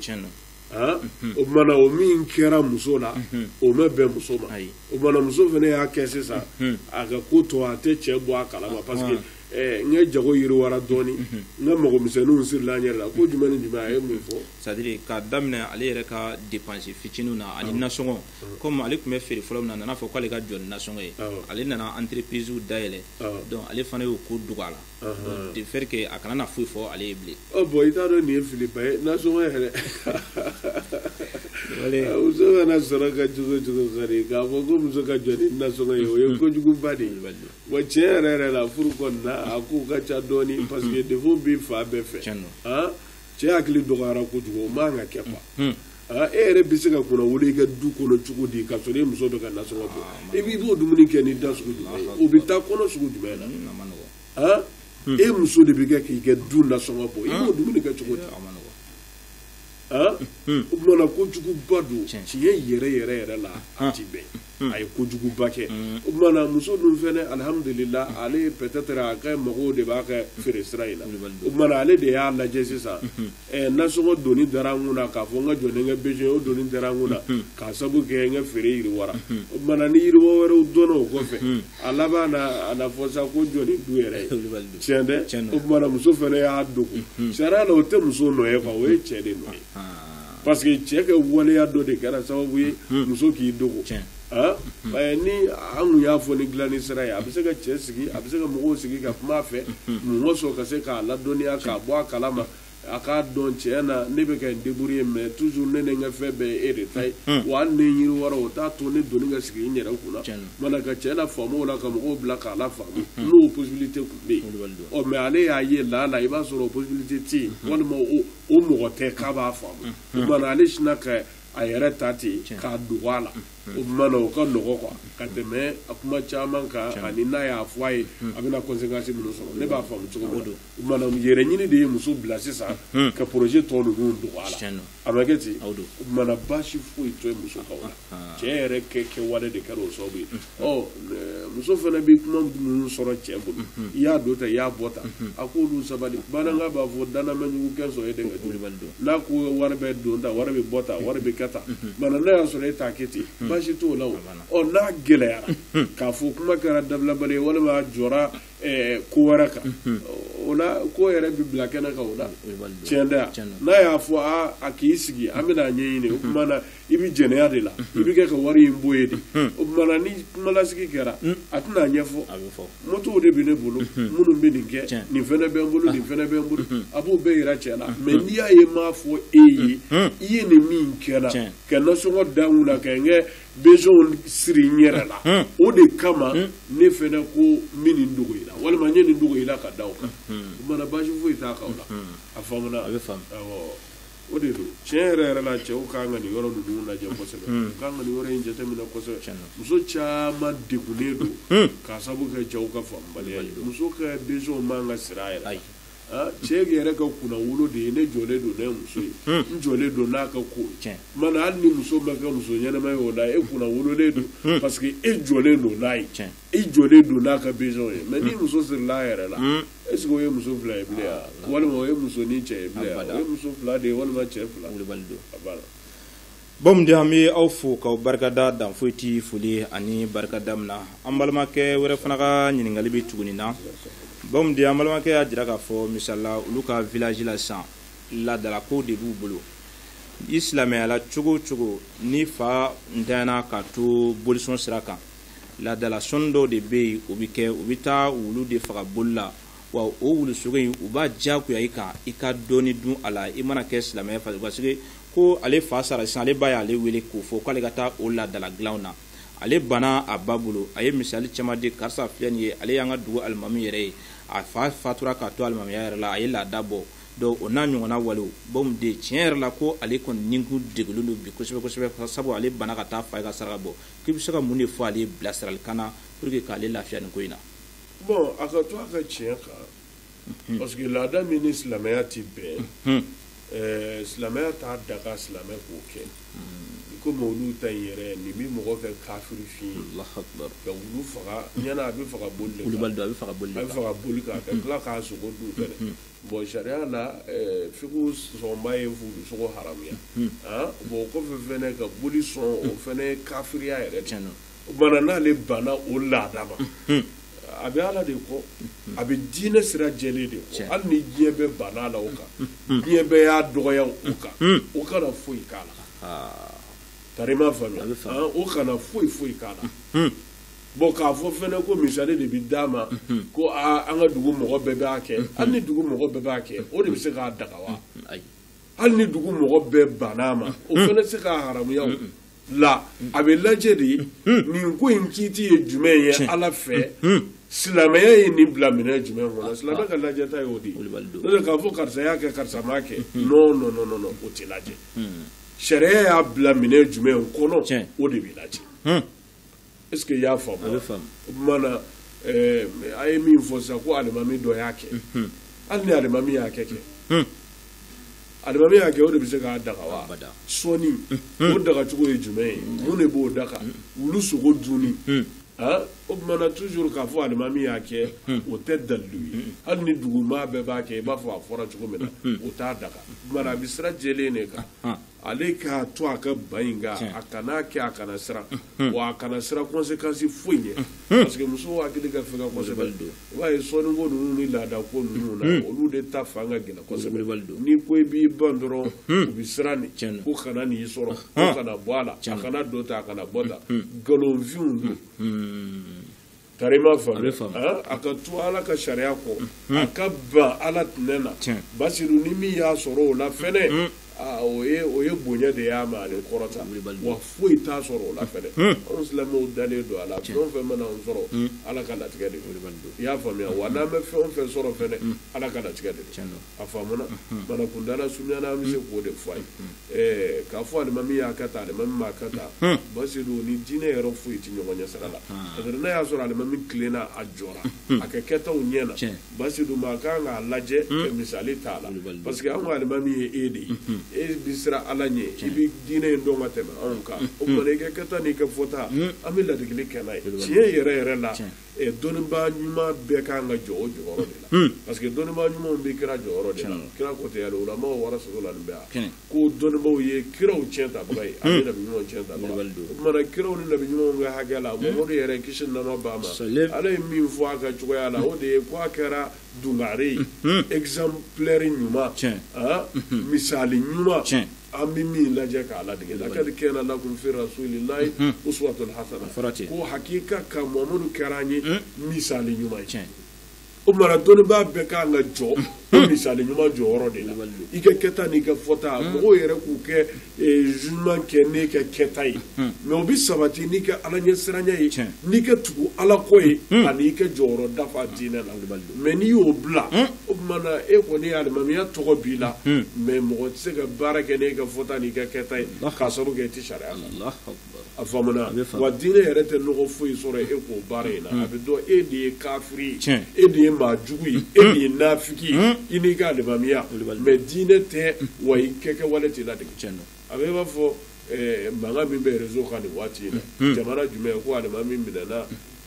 ye o kumana o min kɛra muso la o ma bɛn muso ma o kumana muso fana y'a kɛ sisan a ka ko to a tɛ cɛ bɔ a kalama parce que n ye jago yiriwara dɔɔni n ka mɔgɔmisɛnninw sirila an yɛrɛ la ko jumɛn ni jumɛn a ye mun fɔ c'est à dire k'a daminɛ ale yɛrɛ ka dépense fitininw na ani nasɔngɔ comme ale tun bɛ feere fɔlɔ min na a nana fɔ k'ale ka jɔ ni nasɔngɔ ye ale nana entreprise dayɛlɛ donc ale fana y'o ko dogo a la donc de fait que a kana na foyi fɔ ale ye bilen bon i t'a dɔn nin ye filiba ye nasɔngɔ yɛrɛ muso kana sɔrɔ ka cogo kari k'a fɔ ko muso ka jɔ ni nasɔngɔ ye o ye kojuguba de ye wa tiɲɛ yɛrɛ la furu kɔnɔna a kow ka ca dɔɔni parce que défaut bɛ fa bɛɛ fɛ cɛ hakili dɔgɔyara kojugu o man ka kɛ quoi e yɛrɛ bɛ se ka kunna wolo i ka du kɔnɔ cogo di ka sɔrɔ e muso bɛ ka nasɔngɔ bɔ i b'o dumuni kɛ ni da sugu jumɛn ye o bɛ taa kɔnɔ sugu jumɛn na e muso de bɛ kɛ k'i kɛ du nasɔngɔ bɔ i b'o dumuni kɛ cogo di o kumana kojuguba don tiɲɛ yɛrɛ la a ti bɛn a ye kojuguba kɛ o kumana muso dun fɛnɛ alhamdulillah ale peut-être a ka mɔgɔw de b'a kɛ feere sira in na o kumana ale de y'a lajɛ sisan nasɔngɔ donni dara an kun na k'a fɔ n ka jɔ ni n ka besoin o donni dara an kun na k'a sabu kɛ n ka feere yiriwara o kumana ni yiriwa wɛrɛw donna o kɔfɛ a laban na fɔ sa ko jɔ ni du yɛrɛ ye tiɲɛ dɛ o kumana muso fɛnɛ y'a dogo sariya la o tɛ muso nɔ ye quoi o ye cɛ de nɔ ye parce que cɛ ka waleya dɔ de kɛra sababu ye muso k'i dogo ni an kun y'a fɔ ni dilanni sira ye a bɛ se ka cɛ sigi a bɛ se ka mɔgɔw sigi ka kuma a fɛ mun sɔn ka se k'a ladɔnniya k'a bɔ a kalama a k'a dɔn tiɲɛ na ne bɛ ka n débrouiller mais toujours ne ni n ka fɛn bɛɛ ye e de ta ye wa hali ni yiriwara o t'a to ne donni ka sigi n yɛrɛ kunna mana ka cɛ la faamu o la ka mɔgɔw bila k'a la faamu n'o possibilité tun bɛ yen mais ale y'a ye la i b'a sɔrɔ o possibilité tɛ yen walima o mɔgɔ tɛ k'a b'a faamu o kumana ale sina ka a yɛrɛ ta ten k'a dogo a la o kumana o ka nɔgɔ quoi ka tɛmɛ a kuma caman kan ani n'a y'a fɔ a ye a bɛna conséquence minnu sɔrɔ ne b'a faamu cogo min na o kumana yɛrɛ ɲini de ye muso bila sisan ka projet tɔ ninnu dogo a la a ma kɛ ten o kumana baasi foyi to ye muso kaw la cɛ yɛrɛ kɛwale de kɛra o sababu ye muso fana bɛ kuma minnu sɔrɔ cɛ bolo i y'a don ta i y'a bɔ ta a k'olu sabali bamanankan b'a fɔ danamajugu kɛ sɔrɔ e de ka jugu n'a ko wari bɛ don ta wari bɛ bɔ ta wari bɛ kɛ ta mana n'a y'a sɔrɔ e t'a kɛ ten baasi t'o la o n'a gɛlɛyara k'a fɔ kuma kɛra dabilabali ye walima a jɔra ko wɛrɛ kan o la ko yɛrɛ bɛ bila kɛnɛ kan o la tiɲɛ tɛ yan n'a y'a fɔ a k'i sigi an bɛna ɲɛɲini o kumana i bɛ jɛnɛya de la i bɛ kɛ ka wari in bɔ ye de o kumana ni kumalasigi kɛra a tɛna ɲɛfɔ motow de bɛ ne bolo minnu bɛ nin kɛ nin fɛnɛ bɛ n bolo nin fɛnɛ bɛ n bolo a b'o bɛɛ yira cɛ la mais n'i y'a ye m'a fɔ e ye i ye nin min kɛra ka nasɔngɔ da n kunna ka n kɛ besoin siri n yɛrɛ la o de kama ne fɛnɛ ko n bɛ nin dogo i la walima n ye nin dogo i la ka da o kan o kumana baasi foyi t'a kan o la a faamuna o de don tiɲɛ yɛrɛ la cɛw kan ka nin yɔrɔ ninnu lajɛ kosɛbɛ u kan ka nin yɔrɔ in jateminɛ kosɛbɛ muso caman degunnen don k'a sababu kɛ cɛw ka faamubaliya ye muso ka besoin man ka siri a yɛrɛ cɛ yɛrɛ ka kunna wolo de ye ne jɔlen don ne muso ye n jɔlen don n'a ka ko mana hali ni muso ma kɛ muso ɲɛnama ye o la e kunna wololen don parce que e jɔlen don n'a ye e jɔlen don n'a ka besoin ye mais ni muso sirila a yɛrɛ la est-ce que o ye muso fila ye bilen walima o ye muso ni cɛ ye bilen o ye muso fila de ye walima cɛ fila bɔn an bɛ aw fo k'aw barikada danfoyi foli ani barikada min na an balimakɛ wɛrɛ fana ka ɲininkali bɛ tuguni na bɔn an balimakɛ y'a jira k'a fɔ misala olu ka village la sisan ladala ko de b'u bolo i silamɛyala cogo o cogo ni fa ntanyana ka to bolisɔn sira kan ladala sɔnni dɔw de bɛ yen o bɛ kɛ u bɛ taa wulu de faga boli la wa o wulusogo in u b'a diyagoya i kan i ka dɔɔni dun a la i mana kɛ silamɛ fa parce que ko ale fa sara sisan ale ba y'ale wele k'o fɔ k'ale ka taa o ladala dilanw na ale bana a ba bolo a ye misali caman di karisa filɛ nin ye ale y'an ka dugu alimami yɛrɛ ye a fa fatura k'a to alimamiya yɛrɛ la a ye laada bɔ donc o n'a ɲɔgɔnna walew bon de tiɲɛ yɛrɛ la ko ale kɔni nikun degulen don bi kosɛbɛ kosɛbɛ sabu ale bana ka taa fa ye ka saraka bɔ k'i bɛ se ka mun de fɔ ale bilasiralikan na pour que k'ale lafiya nin ko in na. bon a ka to a ka tiɲɛ kan parce que laada min ni silamɛya ti bɛn silamɛya t'a daga silamɛ k'o kɛ komi olu ta in yɛrɛ nin bɛ mɔgɔ kɛ kafiri fin ka wulu faga ɲana a bɛ faga boli de kan a bɛ faga boli kan ka tila k'a sogo dun fɛnɛ bon sariya la fiqhu sɔnba ye furu sogo haramuya bon o kɔfɛ fɛnɛ ka boli sɔn o fɛnɛ ye kafiriya yɛrɛ de o kumana n'ale banna o laada ma a bɛ ala de kɔ a bɛ diinɛ sira jɛlen de kɔ hali ni diɲɛ bɛɛ banna la o kan diɲɛ bɛɛ y'a dɔgɔya o kan o kana foyi k'a la tari ma faamuya o kana foyi k'a la bon k'a fɔ fɛnɛ ko misali de bɛ d'a ma ko an ka dugu mɔgɔ bɛɛ b'a kɛ hali ni dugu mɔgɔ bɛɛ b'a kɛ o de bɛ se k'a daga wa hali ni dugu mɔgɔ bɛɛ banna ma o fana se ka haramuya la a bɛ lajɛ de nin ko in kiiti ye jumɛn ye ala fɛ silamɛya ye nin bila minɛ jumɛn kɔnɔ silamɛ ka lajɛta ye o de n'o de k'a fɔ karisa y'a kɛ karisa m'a kɛ non o tɛ lajɛ sariya y'a bila minɛ jumɛn kɔnɔ o de bɛ lajɛ est-ce que i y'a faamu o kumana a ye min fɔ sisan ko alimami dɔ y'a kɛ hali ni alimami y'a kɛ alimami y'a kɛ o de bɛ se k'a daga wa sɔɔni o dagacogo ye jumɛn ye mun de b'o daga wulu sogo dunni o kumana toujours k'a fɔ alimami y'a kɛ o tɛ dalilu ye hali ni dugumaa bɛɛ b'a kɛ i b'a fɔ a fɔra cogo min na o t'a daga o kumana a bɛ sira jɛlen de kan ale k'a to a ka ba in kan a kana kɛ a kana siran wa a kana siran conséquence foyi ɲɛ parce que musow hakili ka fɛgɛ kosɛbɛ i b'a ye sɔnniko ninnu ni laadako ninnu na olu de ta fan ka gɛlɛn kosɛbɛ n'i ko i b'i ban dɔrɔn u bɛ siran nin ko kana n'i sɔrɔ ko kana bɔ a la a kana dɔ ta a kana bɔ ta nkalonfinw don tari ma faamu a ka to ala ka sariya kɔ a ka ban ala tinɛ na basiru ni min y'a sɔrɔ o la fɛnɛ o ye bonya de y'a ma ale kɔrɔta wa foyi t'a sɔrɔ o la fɛnɛ anw silamɛw dalen don a la fɛn o fɛn mana anw sɔrɔ ala ka latigɛ de i y'a faamuya wa n'an bɛ fɛn o fɛn sɔrɔ fɛnɛ ala ka latigɛ de a faamuna mana kundala sunyana an bɛ se k'o de fɔ a ye k'a fɔ alimami y'a kɛ tan alimami m'a kɛ tan basiru ni diinɛ yɛrɛ foyi tɛ ɲɔgɔn ɲɛ sira la parce que n'a y'a sɔrɔ alimami tilenna a jɔra a kɛ kɛtaw ɲɛ na basiru ma kan k'a lajɛ misali t'a la parce que an ka alimami ye e de ye e bi sira ala ɲɛ i bi diinɛ in dɔn ka tɛmɛ anw kan o kumana i ka kɛta n'i ka fɔta an bɛ ladegeli kɛ n'a ye tiɲɛ yɛrɛ la dɔnnibaa ɲuman bɛɛ kan ka jɔ o jɔyɔrɔ de la parce que dɔnnibaa ɲumanw bɛ kira jɔyɔrɔ de la kira ko tɛ yɛrɛ ulamaw warasato la nin bɛ yan ko dɔnnibaaw ye kiraw tiɲɛ tabaga ye ani nabi ɲumanw tiɲɛ tabaga o kumana kiraw ni nabi ɲumanw ka hakɛ la Mamadu yɛrɛ kisi nɛɛma b'a ma ala ye min fɔ a ka cogoya la o de ye ko a kɛra dungare ye exemplaire ɲuman misali ɲuman an bɛ min lajɛ k'a ladege lakad kana lakum fi rasulillahi uswatun hasana ko hakika ka Mamadu kɛra an ye misali ɲuman ye o kumana dɔnnibaa bɛɛ kan ka jɔ o misali ɲuman jɔyɔrɔ de la i ka kɛta n'i ka fɔta mɔgɔw yɛrɛ k'u kɛ jugement kɛ n'i ka kɛta ye mais o bɛ sabati n'i ka ala ɲɛsiranya ye n'i ka tugu ala kɔ ye ani i ka jɔyɔrɔ dafa diinɛ la mais n'i y'o bila o kumana e kɔni alimamiya tɔgɔ b'i la mais mɔgɔ tɛ se ka baara kɛ n'i ka fɔta n'i ka kɛta ye k'a sababu kɛ i tɛ sariya la a faamuna wa diinɛ yɛrɛ tɛ nɔgɔ foyi sɔrɔ e k'o baara in na a bɛ dɔn e de ye kafiri ye e de ye maa jugu ye e de ye nafiki ye i n'i ka alimamiya mais diinɛ tɛ wa i kɛ wale tɛ ladege a bɛ i b'a fɔ mankan min bɛ réseau kan nin waati in na jamana jumɛn ko alimami minɛna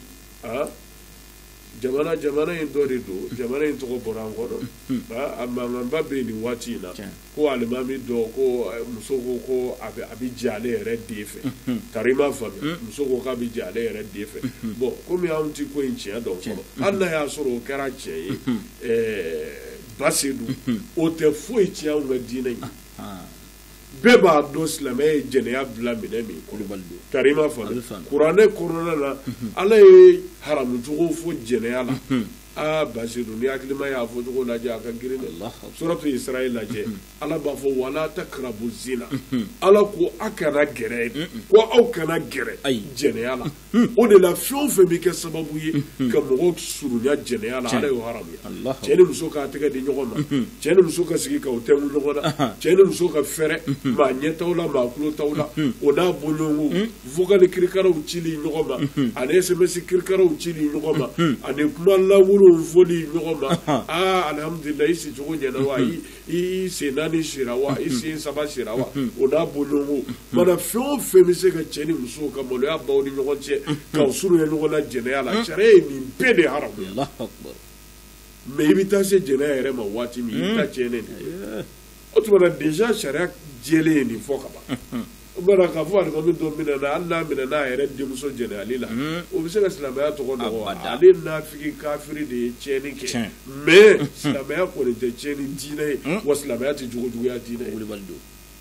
jamana in dɔ de don jamana in tɔgɔ bɔra an kɔnɔ a mankanba bɛ yen nin waati in na ko alimami dɔ ko muso ko a bɛ jɛ ale yɛrɛ den fɛ tari ma faamuya muso ko k'a bɛ jɛ ale yɛrɛ den fɛ bon komi anw ti ko in tiɲɛ dɔn fɔlɔ hali n'a y'a sɔrɔ o kɛra tiɲɛ ye basidu o tɛ foyi tiɲɛ anw ka diinɛ in bɛɛ b'a dɔn silamɛya ye jɛnɛya bila minɛ min tari ma faamuya kuranɛ kɔnɔna na ala ye haramucogo fɔ jɛnɛya la basiru ni hakilima y'a fɔ cogo lajɛ a ka girin dɛ suratu Israɛl lajɛ ala b'a fɔ wala takrabu zina ala ko a kana gɛrɛ ko aw kana gɛrɛ jɛnɛya la o de la fɛn o fɛn bɛ kɛ sababu ye ka mɔgɔw surunya jɛnɛya la ala y'o haramuya cɛ ni muso k'a tɛgɛ di ɲɔgɔn ma cɛ ni muso ka sigi k'aw tɛnku ɲɔgɔn na cɛ ni muso ka fɛrɛ maa ɲɛtaw la maa tulotaw la o n'a bɔɲɔgɔnko vocal kirikaraw cili ɲɔgɔn ma ani SMS kirikaraw cili ɲɔgɔn ma ani kuma lawolo foli ɲɔgɔn ma alhamdulillah i sicogo ɲɛna wa i sen naani sira wa i sen saba sira wa o n'a bɔɲɔgɔnko mana fɛn o fɛn bɛ se ka cɛ ni muso ka maloya baw ni ɲɔgɔn cɛ k'aw surunya ɲɔgɔn na jɛnɛya la sariya ye nin bɛɛ de haramuya mais i bɛ taa se jɛnɛya yɛrɛ ma waati min i bɛ taa tiɲɛ de o tuma na déjà sariya jɛlen ye nin fɔ ka ban o bɛna k'a fɔ alimami dɔ minɛna hali n'a minɛna a yɛrɛ denmuso jɛnɛyali la o bɛ se ka silamɛya tɔgɔ dɔgɔ ale nafiki kafiri de ye tiɲɛni kɛ mais silamɛya kɔni tɛ tiɲɛni diinɛ ye wa silamɛya tɛ jogojuguya diinɛ ye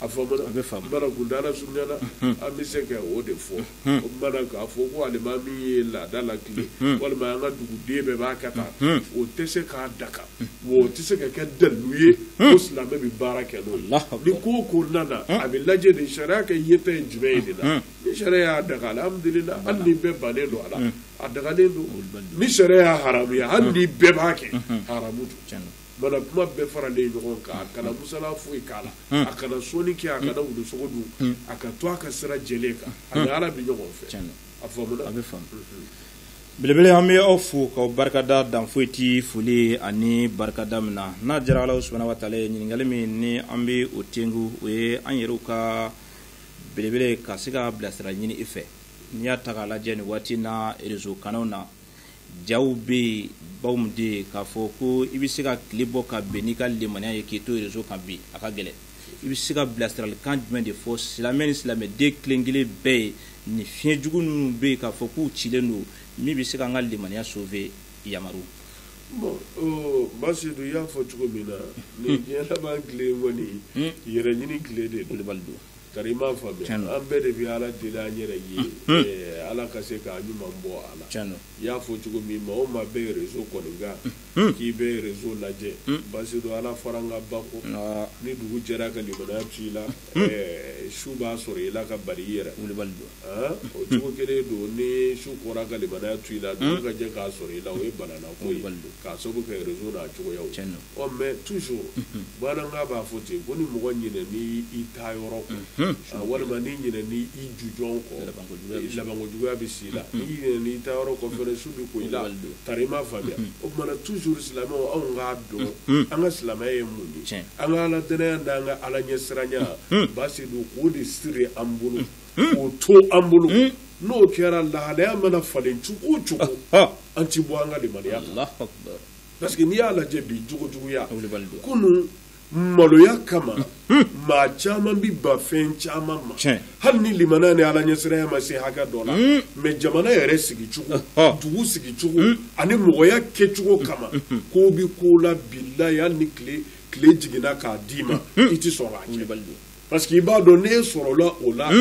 a faamu bara gundala sunyana an bɛ se ka o de fɔ o mana k'a fɔ ko alimami ye laada la tile walima an ka duguden bɛɛ b'a kɛ tan o tɛ se k'a daga wa o tɛ se ka kɛ dalilu ye ko silamɛ bɛ baara kɛ n'o ye ni ko ko nana a bɛ lajɛ de sariya kɛ yeta ye jumɛn ye de la ni sariya y'a daga alhamdulillah hali ni bɛɛ bannen don a la a dagalen don ni sariya y'a haramuya hali ni bɛɛ b'a kɛ haramu don mana kuma bɛɛ faralen ɲɔgɔn kan a kana musala foyi k'a la a kana sɔnni kɛ a kana wulusogo dun a ka to a ka sira jɛlen kan a ni ala bɛ ɲɔgɔn fɛ a faamuna a bɛ faamu belebele an bɛ aw fo k'aw barikada dan foyi tɛ foli ani barikada min na n'a diyara ala subahana wa taala ye ɲininkali min ni an bɛ o tengu o ye an yɛrɛw ka belebele ka se ka bilasira ɲini i fɛ n'i y'a ta k'a lajɛ nin waati na réseau kanɛw na jaw bɛ yen baw min de ye k'a fɔ ko i bɛ se ka tile bɔ ka bɛn n'i ka limaniya ye k'i to réseau kan bi a ka gɛlɛn i bɛ se ka bilasiralikan jumɛn de fɔ silamɛ ni silamɛden kelen kelen bɛɛ ye ni fiɲɛ jugu ninnu bɛ yen k'a fɔ k'u cilen don min bɛ se ka an ka limaniya sauver yamaru. bon Masidu y'a fɔ cogo min na ni diɲɛ laban tile kɔni yɛrɛ ɲini tile de don kari i m'a faamuya an bɛɛ de bɛ ala deli an yɛrɛ ye ala ka se k'a ɲuman bɔ a la i y'a fɔ cogo min maa o maa bɛ réseau kɔni kan k'i bɛ réseau lajɛ Masidu ala fara an ka ba kɔ ni dugu jɛra ka limaniya to i la su b'a sɔrɔ i la ka bari i yɛrɛ o cogo kelen don ni su kɔra ka limaniya to i la dugu ka jɛ k'a sɔrɔ i la o ye banana ko ye k'a sababu kɛ réseau n'a cogoyaw mais toujours bamanankan b'a fɔ ten ko ni mɔgɔ ɲinɛ ni i taa yɔrɔ kɔ walima ni ɲinɛ ni i jujɔn kɔ labankojuguya bɛ s'i la ni ɲinɛ ni i taa yɔrɔ kɔ fɛnɛ su bɛ ko i la tari i m'a faamuya o tumana toujours silamɛw anw k'a dɔn an ka silamɛya ye mun ye an ka ala danaya n'an ka ala ɲɛsiranya Basidu k'o de siri an bolo k'o to an bolo n'o kɛra lahalaya mana falen cogo o cogo an ti bɔ an ka limaniya parce que n'i y'a lajɛ bi jogojuguya kunun maloya kama maa caman bi ba fɛn caman ma hali ni limaniya ni ala ɲɛsiranya ma se hakɛ dɔ la mais jamana yɛrɛ sigicogo dugu sigicogo ani mɔgɔya kɛcogo kama ko bi ko la bilahi hali ni tile jiginna k'a d'i ma i ti sɔn k'a kɛ parce que i b'a dɔn n'e sɔrɔla o la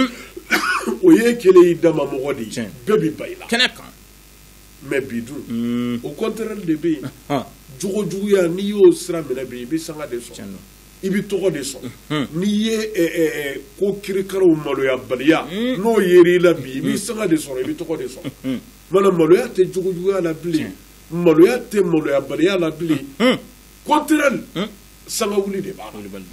o ye kelen y'i dama mɔgɔ de ye bɛɛ bi ba i la kɛnɛ kan mais bi dun au contraire de bɛ yen jogojuguya n'i y'o sira minɛ bi i bɛ sanga de sɔrɔ i bɛ tɔgɔ de sɔrɔ n'i ye ko kirikaraw maloya baliya n'o yer'i la bi i bɛ sanga de sɔrɔ i bɛ tɔgɔ de sɔrɔ mana maloya tɛ jogojuguya la bilen maloya tɛ maloya baliya la bilen contraire sanga wuli de b'a la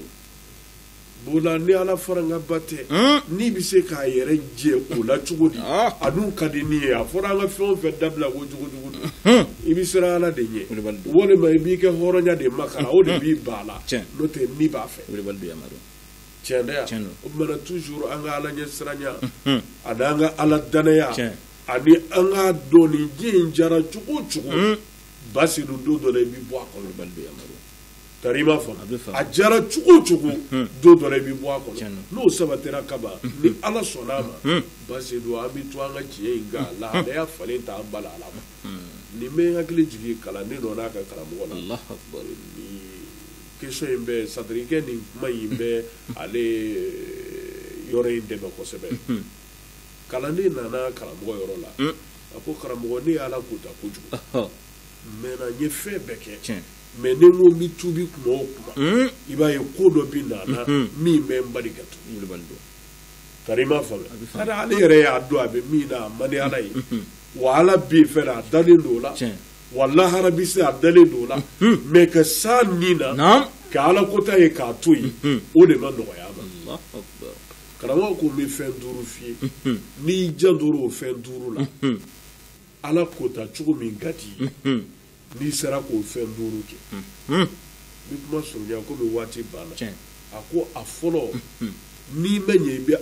bola ni ala fara n ka ba tɛ n'i bɛ se k'a yɛrɛ jɛ o la cogo di a dun ka di ni ye a fɔra an ka fɛn o fɛn dabila ko jogojugu don i bɛ siran ala de ɲɛ walima i b'i kɛ hɔrɔnya de makara o de b'i ba la n'o tɛ ni b'a fɛ tiɲɛ tɛ yan o tumana toujours an ka ala ɲɛsiranya ani an ka ala danaya ani an ka dɔn nin diɲɛ in jara cogo o cogo Basidu don dɔ la i bɛ bɔ a kɔnɔ tari i m'a faamu a jara cogo o cogo don dɔ la i bɛ bɔ a kɔnɔ n'o sabatira kaban ni ala sɔnna a ma Basidu an bɛ to an ka tiɲɛ in kan lahalaya falen t'an bala ala ma nin bɛ n hakili jigin kalanden dɔ n'a ka karamɔgɔ la ni question in bɛ sadirikɛ nin kuma in bɛ ale yɔrɔ in dɛmɛ kosɛbɛ kalanden nana karamɔgɔ yɔrɔ la a ko karamɔgɔ ne ye ala kota kojugu mɛ na n ye fɛn bɛɛ kɛ mais ni n ko n bɛ tuubi kuma o kuma i b'a ye ko dɔ bɛ nana min bɛ n bali ka tuubi tari i m'a faamuya ale yɛrɛ y'a dɔn a bɛ min na a man di ala ye wa ala bɛ yen fɛnɛ a dalen don o la wa lahara bɛ se a dalen don o la mais ka s'a nin na ka ala kota ye k'a to yen o de ma nɔgɔya a ma karamɔgɔ ko n bɛ fɛn duuru f'i ye n'i jandora o fɛn duuru la ala kota cogo min ka di n'i sera k'o fɛn duuru kɛ ni kuma surunya komi waati banna a ko a fɔlɔ n'i ma ɲɛ i bɛ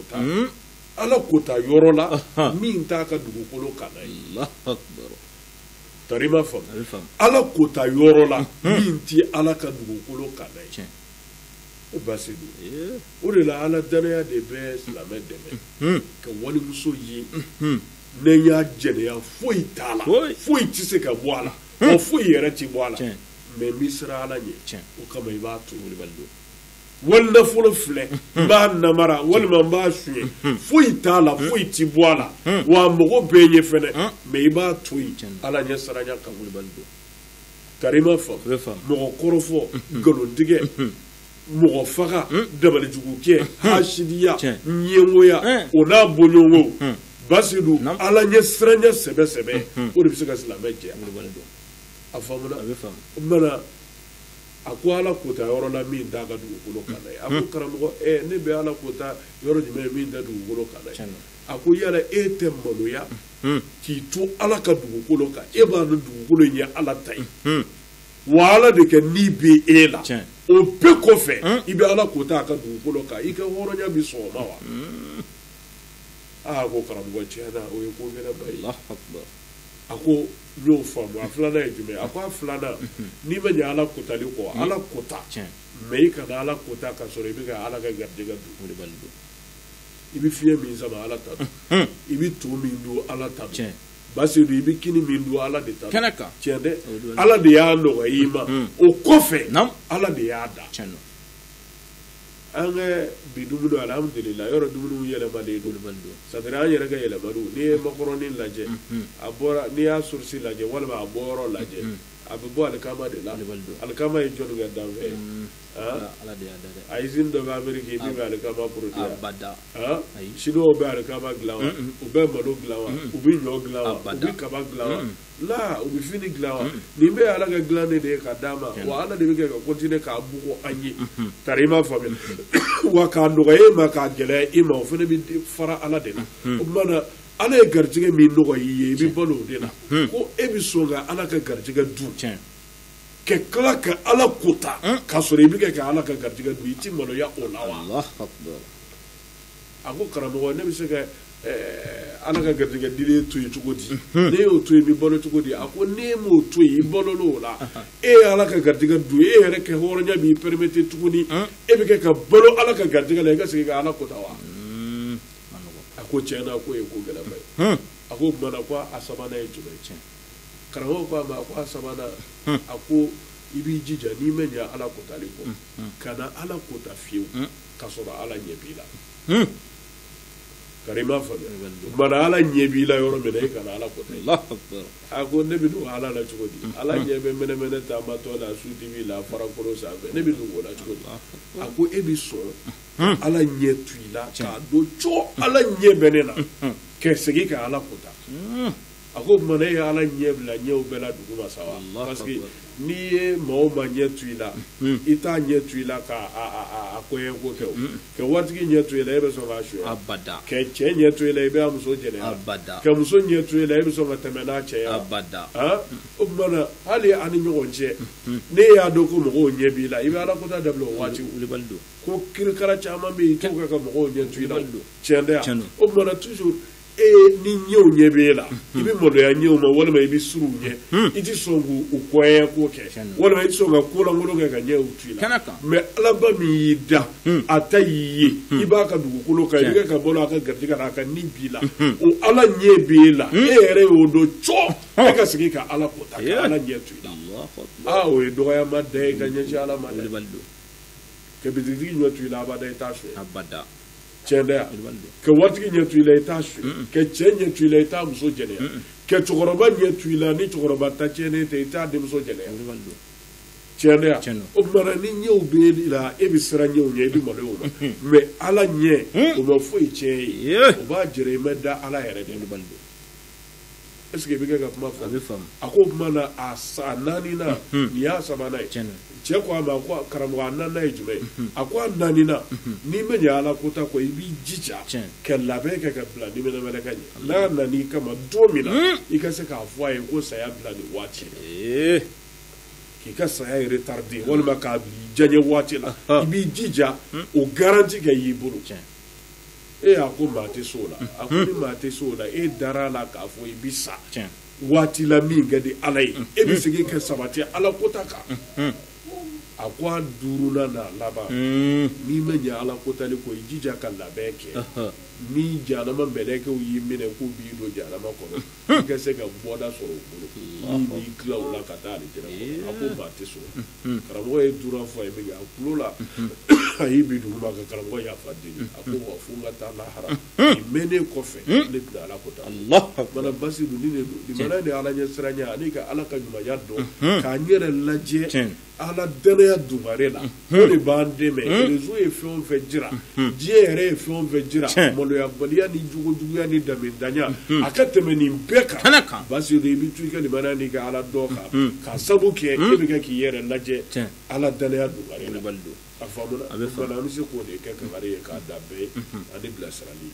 ala kota yɔrɔ la min t'a ka dugukolo kan na ye tari i m'a faamu ala kota yɔrɔ la min t'i ala ka dugukolo kan na ye e Basidu o de la ala danaya de bɛ silamɛ dɛmɛ ka walimuso ye ne y'a jɛnɛya foyi t'a la foyi tɛ se ka bɔ a la wa foyi yɛrɛ tɛ bɔ a la mais n'i sera ala ɲɛ o kama i b'a to wala folo filɛ b'a namara walima b'a suye foyi t'a la foyi ti bɔ a la wa mɔgɔ bɛɛ ye fɛnɛ mais i b'a to yen ala ɲɛ saranya kan karima fa mɔgɔ kɔrɔfɔ nkalontigɛ mɔgɔ faga dabalijugukɛ hasidiya ɲɛngoya o n'a bɔɲɔgɔnw basidu ala ɲɛ siranya sɛbɛ o de bɛ se ka silamɛ jɛ a faamuna o mana a ko ala kota yɔrɔ la min t'a ka dugukolo kan dɛ a ko karamɔgɔ ne bɛ ala kota yɔrɔ jumɛn min tɛ dugukolo kan dɛ a ko yala e tɛ maloya k'i to ala ka dugukolo kan e b'a dɔn dugukolo in ye ala ta ye wa ala de kɛ ni bɛ e la o bɛɛ kɔfɛ i bɛ ala kota a ka dugukolo kan i ka hɔrɔnya bɛ sɔn o ma wa a ko karamɔgɔ tiɲɛna o ye ko gɛlɛnba ye a ko n y'o faamu a filanan ye jumɛn a ko a filanan n'i ma ɲɛ ala kotali kɔ ala kota mais i kana ala kota ka sɔrɔ i bɛ ka ala ka garijɛgɛ dun i bɛ fiɲɛ min sama ala ta dun i bɛ to min dun ala ta dun basidu i bɛ kini min dun ala de ta dun tiɲɛ dɛ ala de y'a nɔgɔya i ma o kɔfɛ ala de y'a da an ka bi dumuni alhamdulillah yɔrɔ dumuniw yɛlɛmalen don sadiri an yɛrɛ ka yɛlɛmaniw n'i ye makɔrɔni lajɛ a bɔra n'i y'a source lajɛ walima a bɔyɔrɔ lajɛ a bɛ bɔ alikama de la alikama ye jɔnni ka danfɛ a usine dɔ bɛ Amérique i min bɛ alikama produire chinois bɛ alikama dilan wa u bɛ malo dilan wa u bɛ ɲɔ dilan wa u bɛ kaba dilan wa la u bɛ fini dilan wa nin bɛɛ ye ala ka dilannen de ye ka d'a ma wa ala de bɛ kɛ ka continuer k'a bugu an ye tari i m'a faamuya wa k'a nɔgɔya e ma k'a gɛlɛya e ma o fana bɛ fara ala de la o mana ala ye garijɛgɛ min nɔgɔya i ye i bɛ balo o de la ko e bɛ sɔn ka ala ka garijɛgɛ dun ka tila ka ala kota k'a sɔrɔ i bɛ kɛ ka ala ka garijɛgɛ dun i ti maloya o la wa a ko karamɔgɔ ne bɛ se ka ala ka garijɛgɛ dili to yen cogo di ne y'o to yen i bɛ balo cogo di a ko ne m'o to yen i balola o la e ye ala ka garijɛgɛ dun e yɛrɛ kɛ hɔrɔnya b'i permettre tuguni e bɛ kɛ ka balo ala ka garijɛgɛ la i ka segin ka ala kota wa a ko tiɲɛna ko ye ko gɛlɛnba ye a ko tuma ko a sabanan ye jumɛn ye karamɔgɔ ko a ma ko a sabanan a ko i b'i jija n'i ma ɲɛ ala kotali kɔ ka na ala kota fiyewu ka sɔrɔ ala ɲɛ b'i la kari i m'a faamuya tuma ala ɲɛ b'i la yɔrɔ min na e ka na ala kota a ko ne bɛ don ala la cogo di ala ɲɛ bɛ mɛnɛmɛnɛ taamatɔ la su dibi la farakolo sanfɛ ne bɛ don o la cogo di a ko e bɛ sɔn ala ɲɛ tu i la k'a don co ala ɲɛ bɛ ne la ka segin ka ala kota a ko tuma ne ye ala ɲɛ bila ɲɛw bɛɛ la dugu ma sa wa parce que n'i ye maa o maa ɲɛ tu i la i t'a ɲɛ tu i la ka a kɔɲɛko kɛ o ka waritigi ɲɛ tu i la e bɛ sɔn k'a suɲɛ ka cɛ ɲɛ tu i la i bɛ a muso jɛnɛya ka muso ɲɛ tu i la e bɛ sɔn ka tɛmɛ n'a cɛ ye o tuma na hali a ni ɲɔgɔn cɛ ne y'a dɔn ko mɔgɔw ɲɛ b'i la i bɛ ala kota dabila o waati ko kirikara caman bɛ yen i t'o kɛ ka mɔgɔw ɲɛ tu i la tiɲɛ tɛ yan o tuma na toujours ni ɲɛw ɲɛ b'e la i bɛ maloya ɲɛw ma walima i bɛ siruw ɲɛ i tɛ sɔn k'u kɔɲɛ ko kɛ walima i tɛ sɔn ka kolankolon kɛ ka ɲɛw tu i la mais alaba min y'i da a ta y'i ye i b'a ka dugukolo kan i bɛ ka balo a ka garijɛgɛ la a ka ni b'i la o ala ɲɛ b'e la e yɛrɛ y'o dɔn cɔ e ka segin ka ala kota ka ala ɲɛ tu i la o ye dɔgɔyama da ye ka ɲɛsin ala ma dɛ ka bitigitigi ɲɛ tu i la abada i t'a suɲɛ tiɲɛ dɛ ka waritigi ɲɛ tu i la i t'a suɲɛ ka cɛ ɲɛ tu i la i t'a muso jɛnɛya ka cɛkɔrɔba ɲɛ tu i la ni cɛkɔrɔba ta tiɲɛnen tɛ i t'a denmuso jɛnɛya tiɲɛ dɛ o tuma ni ɲɛw b'e la e bɛ siran ɲɛw ɲɛ i bɛ malo o ma mais ala ɲɛ o ma foyi tiɲɛ ye o b'a jɛrɛ i ma da ala yɛrɛ de est ce que i bɛ kɛ ka kuma fɔ a ko o tuma na a naaninan nin y'a sabanan ye cɛ ko a ma ko karamɔgɔ a naaninan ye jumɛn ye a ko a naaninan n'i ma ɲɛ ala kota kɔ i b'i jija ka labɛn kɛ ka bila ni mɛnɛmɛnɛ ka ɲɛ n'a nan'i kama don min na i ka se k'a fɔ a ye ko saya bila nin waati la k'i ka saya ye retardé walima k'a diyaɲɛ waati la i b'i jija o garanti kɛ y'i bolo e a ko maa tɛ s'o la a ko ni maa tɛ s'o la e dara la k'a fɔ i bɛ sa waati la min ka di ala ye e bɛ segin ka sabati ala kota kan a ko a duurunan n'a laban n'i ma ɲɛ ala ko tali ko i jija ka labɛn kɛ ni jahanama mɛlɛkɛw y'i minɛ k'u b'i don jahanama kɔnɔ i ka se ka bɔda sɔrɔ u bolo n'i tila o la ka taa alijɛnɛ kɔnɔ a ko maa tɛ sɔn karamɔgɔ ye duura fɔ a ye min kɛ a tulo la a y'i bi duguma ka karamɔgɔ yafa deli a ko wa fo n ka taa lahara nin mɛnnen kɔfɛ ne tɛna ala ko taa mana basi dun ni ne don nin mana ni ala ɲɛ siranya ani ka ala ka ɲumanya dɔn k'a n yɛrɛ lajɛ ala danaya dugare la o de b'an dɛmɛ réseau ye fɛn o fɛn jira diɲɛ yɛrɛ ye fɛn o fɛn jira maloyabaliya ni jugujuguya ni damindanya a ka tɛmɛ nin bɛɛ kan basi i bɛ to i ka limaniya n'i ka ala dɔ kan ka sabu kɛ e bɛ kɛ k'i yɛrɛ lajɛ ala danaya dugare la a faamuna an bɛ se k'o de kɛ kangari ye k'a da bɛɛ ani bilasirali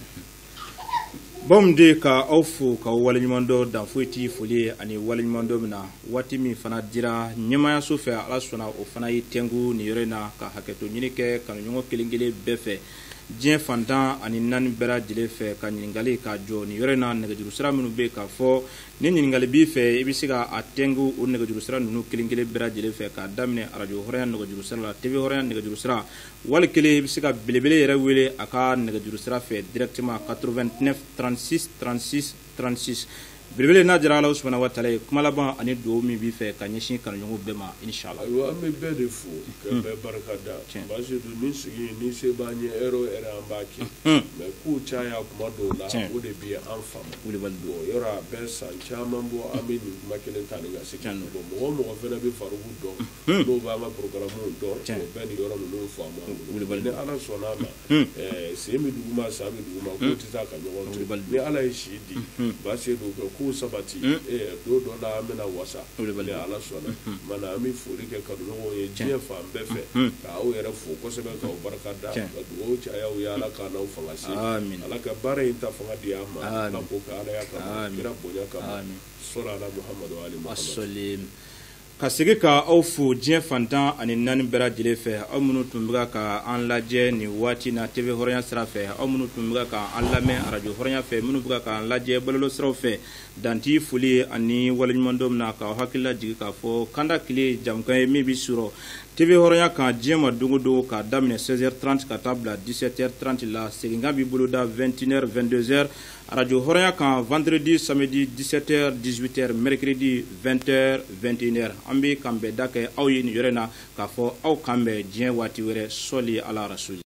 bom de ka aw fo ka waleɲuman dɔ dan foyi ti foli ani waleɲuman dɔ min na waati min fana dira ɲɛmayaso fɛ ala sɔnna o fana ye tɛnku nin yɔrɔ in na ka hakɛto ɲini kɛ kanuɲɔgɔn kelen kelen bɛɛ fɛ diɲɛ fantan ani naani bɛɛ lajɛlen fɛ ka ɲininkali ka jɔ nin yɔrɔ in na nɛgɛjuru sira minnu bɛ k'a fɔ ni ɲininkali b'i fɛ i bɛ se ka a tɛnku o nɛgɛjuru sira ninnu kelen kelen bɛɛ lajɛlen fɛ k'a daminɛ arajo hɔrɔnya nɛgɛjuru sira la tv hɔrɔnya nɛgɛjuru sira wali kelen i bɛ se ka belebele yɛrɛ wele a ka nɛgɛjuru sira fɛ directement 89 36 36 36 belebele n'a jara ala subhanahu wa taala ye kuma laban ani dugawu min b'i fɛ ka ɲɛsin kanuɲɔgɔnw bɛɛ ma inshallah. ayiwa an bɛ bɛɛ de fo ka bɛɛ barika da basi dun ni sigi ni se b'an ye heure o heure an b'a kɛ mais k'u caya kuma dɔw la o de bɛ an faamu yɔrɔ a bɛ san caman bɔ an bɛ nin kuma kelen ta ni ka segin mɔgɔ o mɔgɔ fana bɛ farigu dɔn dɔw b'an ka programmew dɔn o bɛɛ ni yɔrɔ ninnu faamu ni ala sɔnna a ma sen bɛ duguma san bɛ duguma k'u tɛ taa ka ɲɔgɔn to ni ala ye si di basi dun kɛ k'u sabati don dɔ la an bɛna wasa ni ala sɔnna mana an bɛ foli kɛ kanuɲɔgɔnw ye diɲɛ fan bɛɛ fɛ k'aw yɛrɛ fo kosɛbɛ k'aw barika da ka dugawu caya u ye ala k'a n'aw fanga se ala ka baara in ta fanga di an ma ala ko ka ala ya kama kira bonya kama sɔrɔ ala muhamadu ali muhamadu ka segin ka aw fo diɲɛ fantan ani naani bɛɛ lajɛlen fɛ aw minnu tun bɛ ka an lajɛ nin waati na tv hɔrɔnya sira fɛ aw minnu tun bɛ ka an lamɛn arajo hɔrɔnya fɛ minnu bɛ ka an lajɛ balolo siraw fɛ danti foli ani waleɲuman dɔ min na k'aw hakili lajigin k'a fɔ kanda tile jamukan ye min bɛ sɔrɔ tv hɔrɔnya kan diɲɛ ma don o don k'a daminɛ 16h30 ka taa bila 17h30 la seginkan b'i bolo da 21h 22h arajo hɔrɔnya kan vendredi samedi 17h 18h mercredi 20h 21h an bɛ kan bɛɛ da kɛ aw ye nin yɔrɔ in na k'a fɔ aw kan bɛn diɲɛ waati wɛrɛ sɔli ala rasuli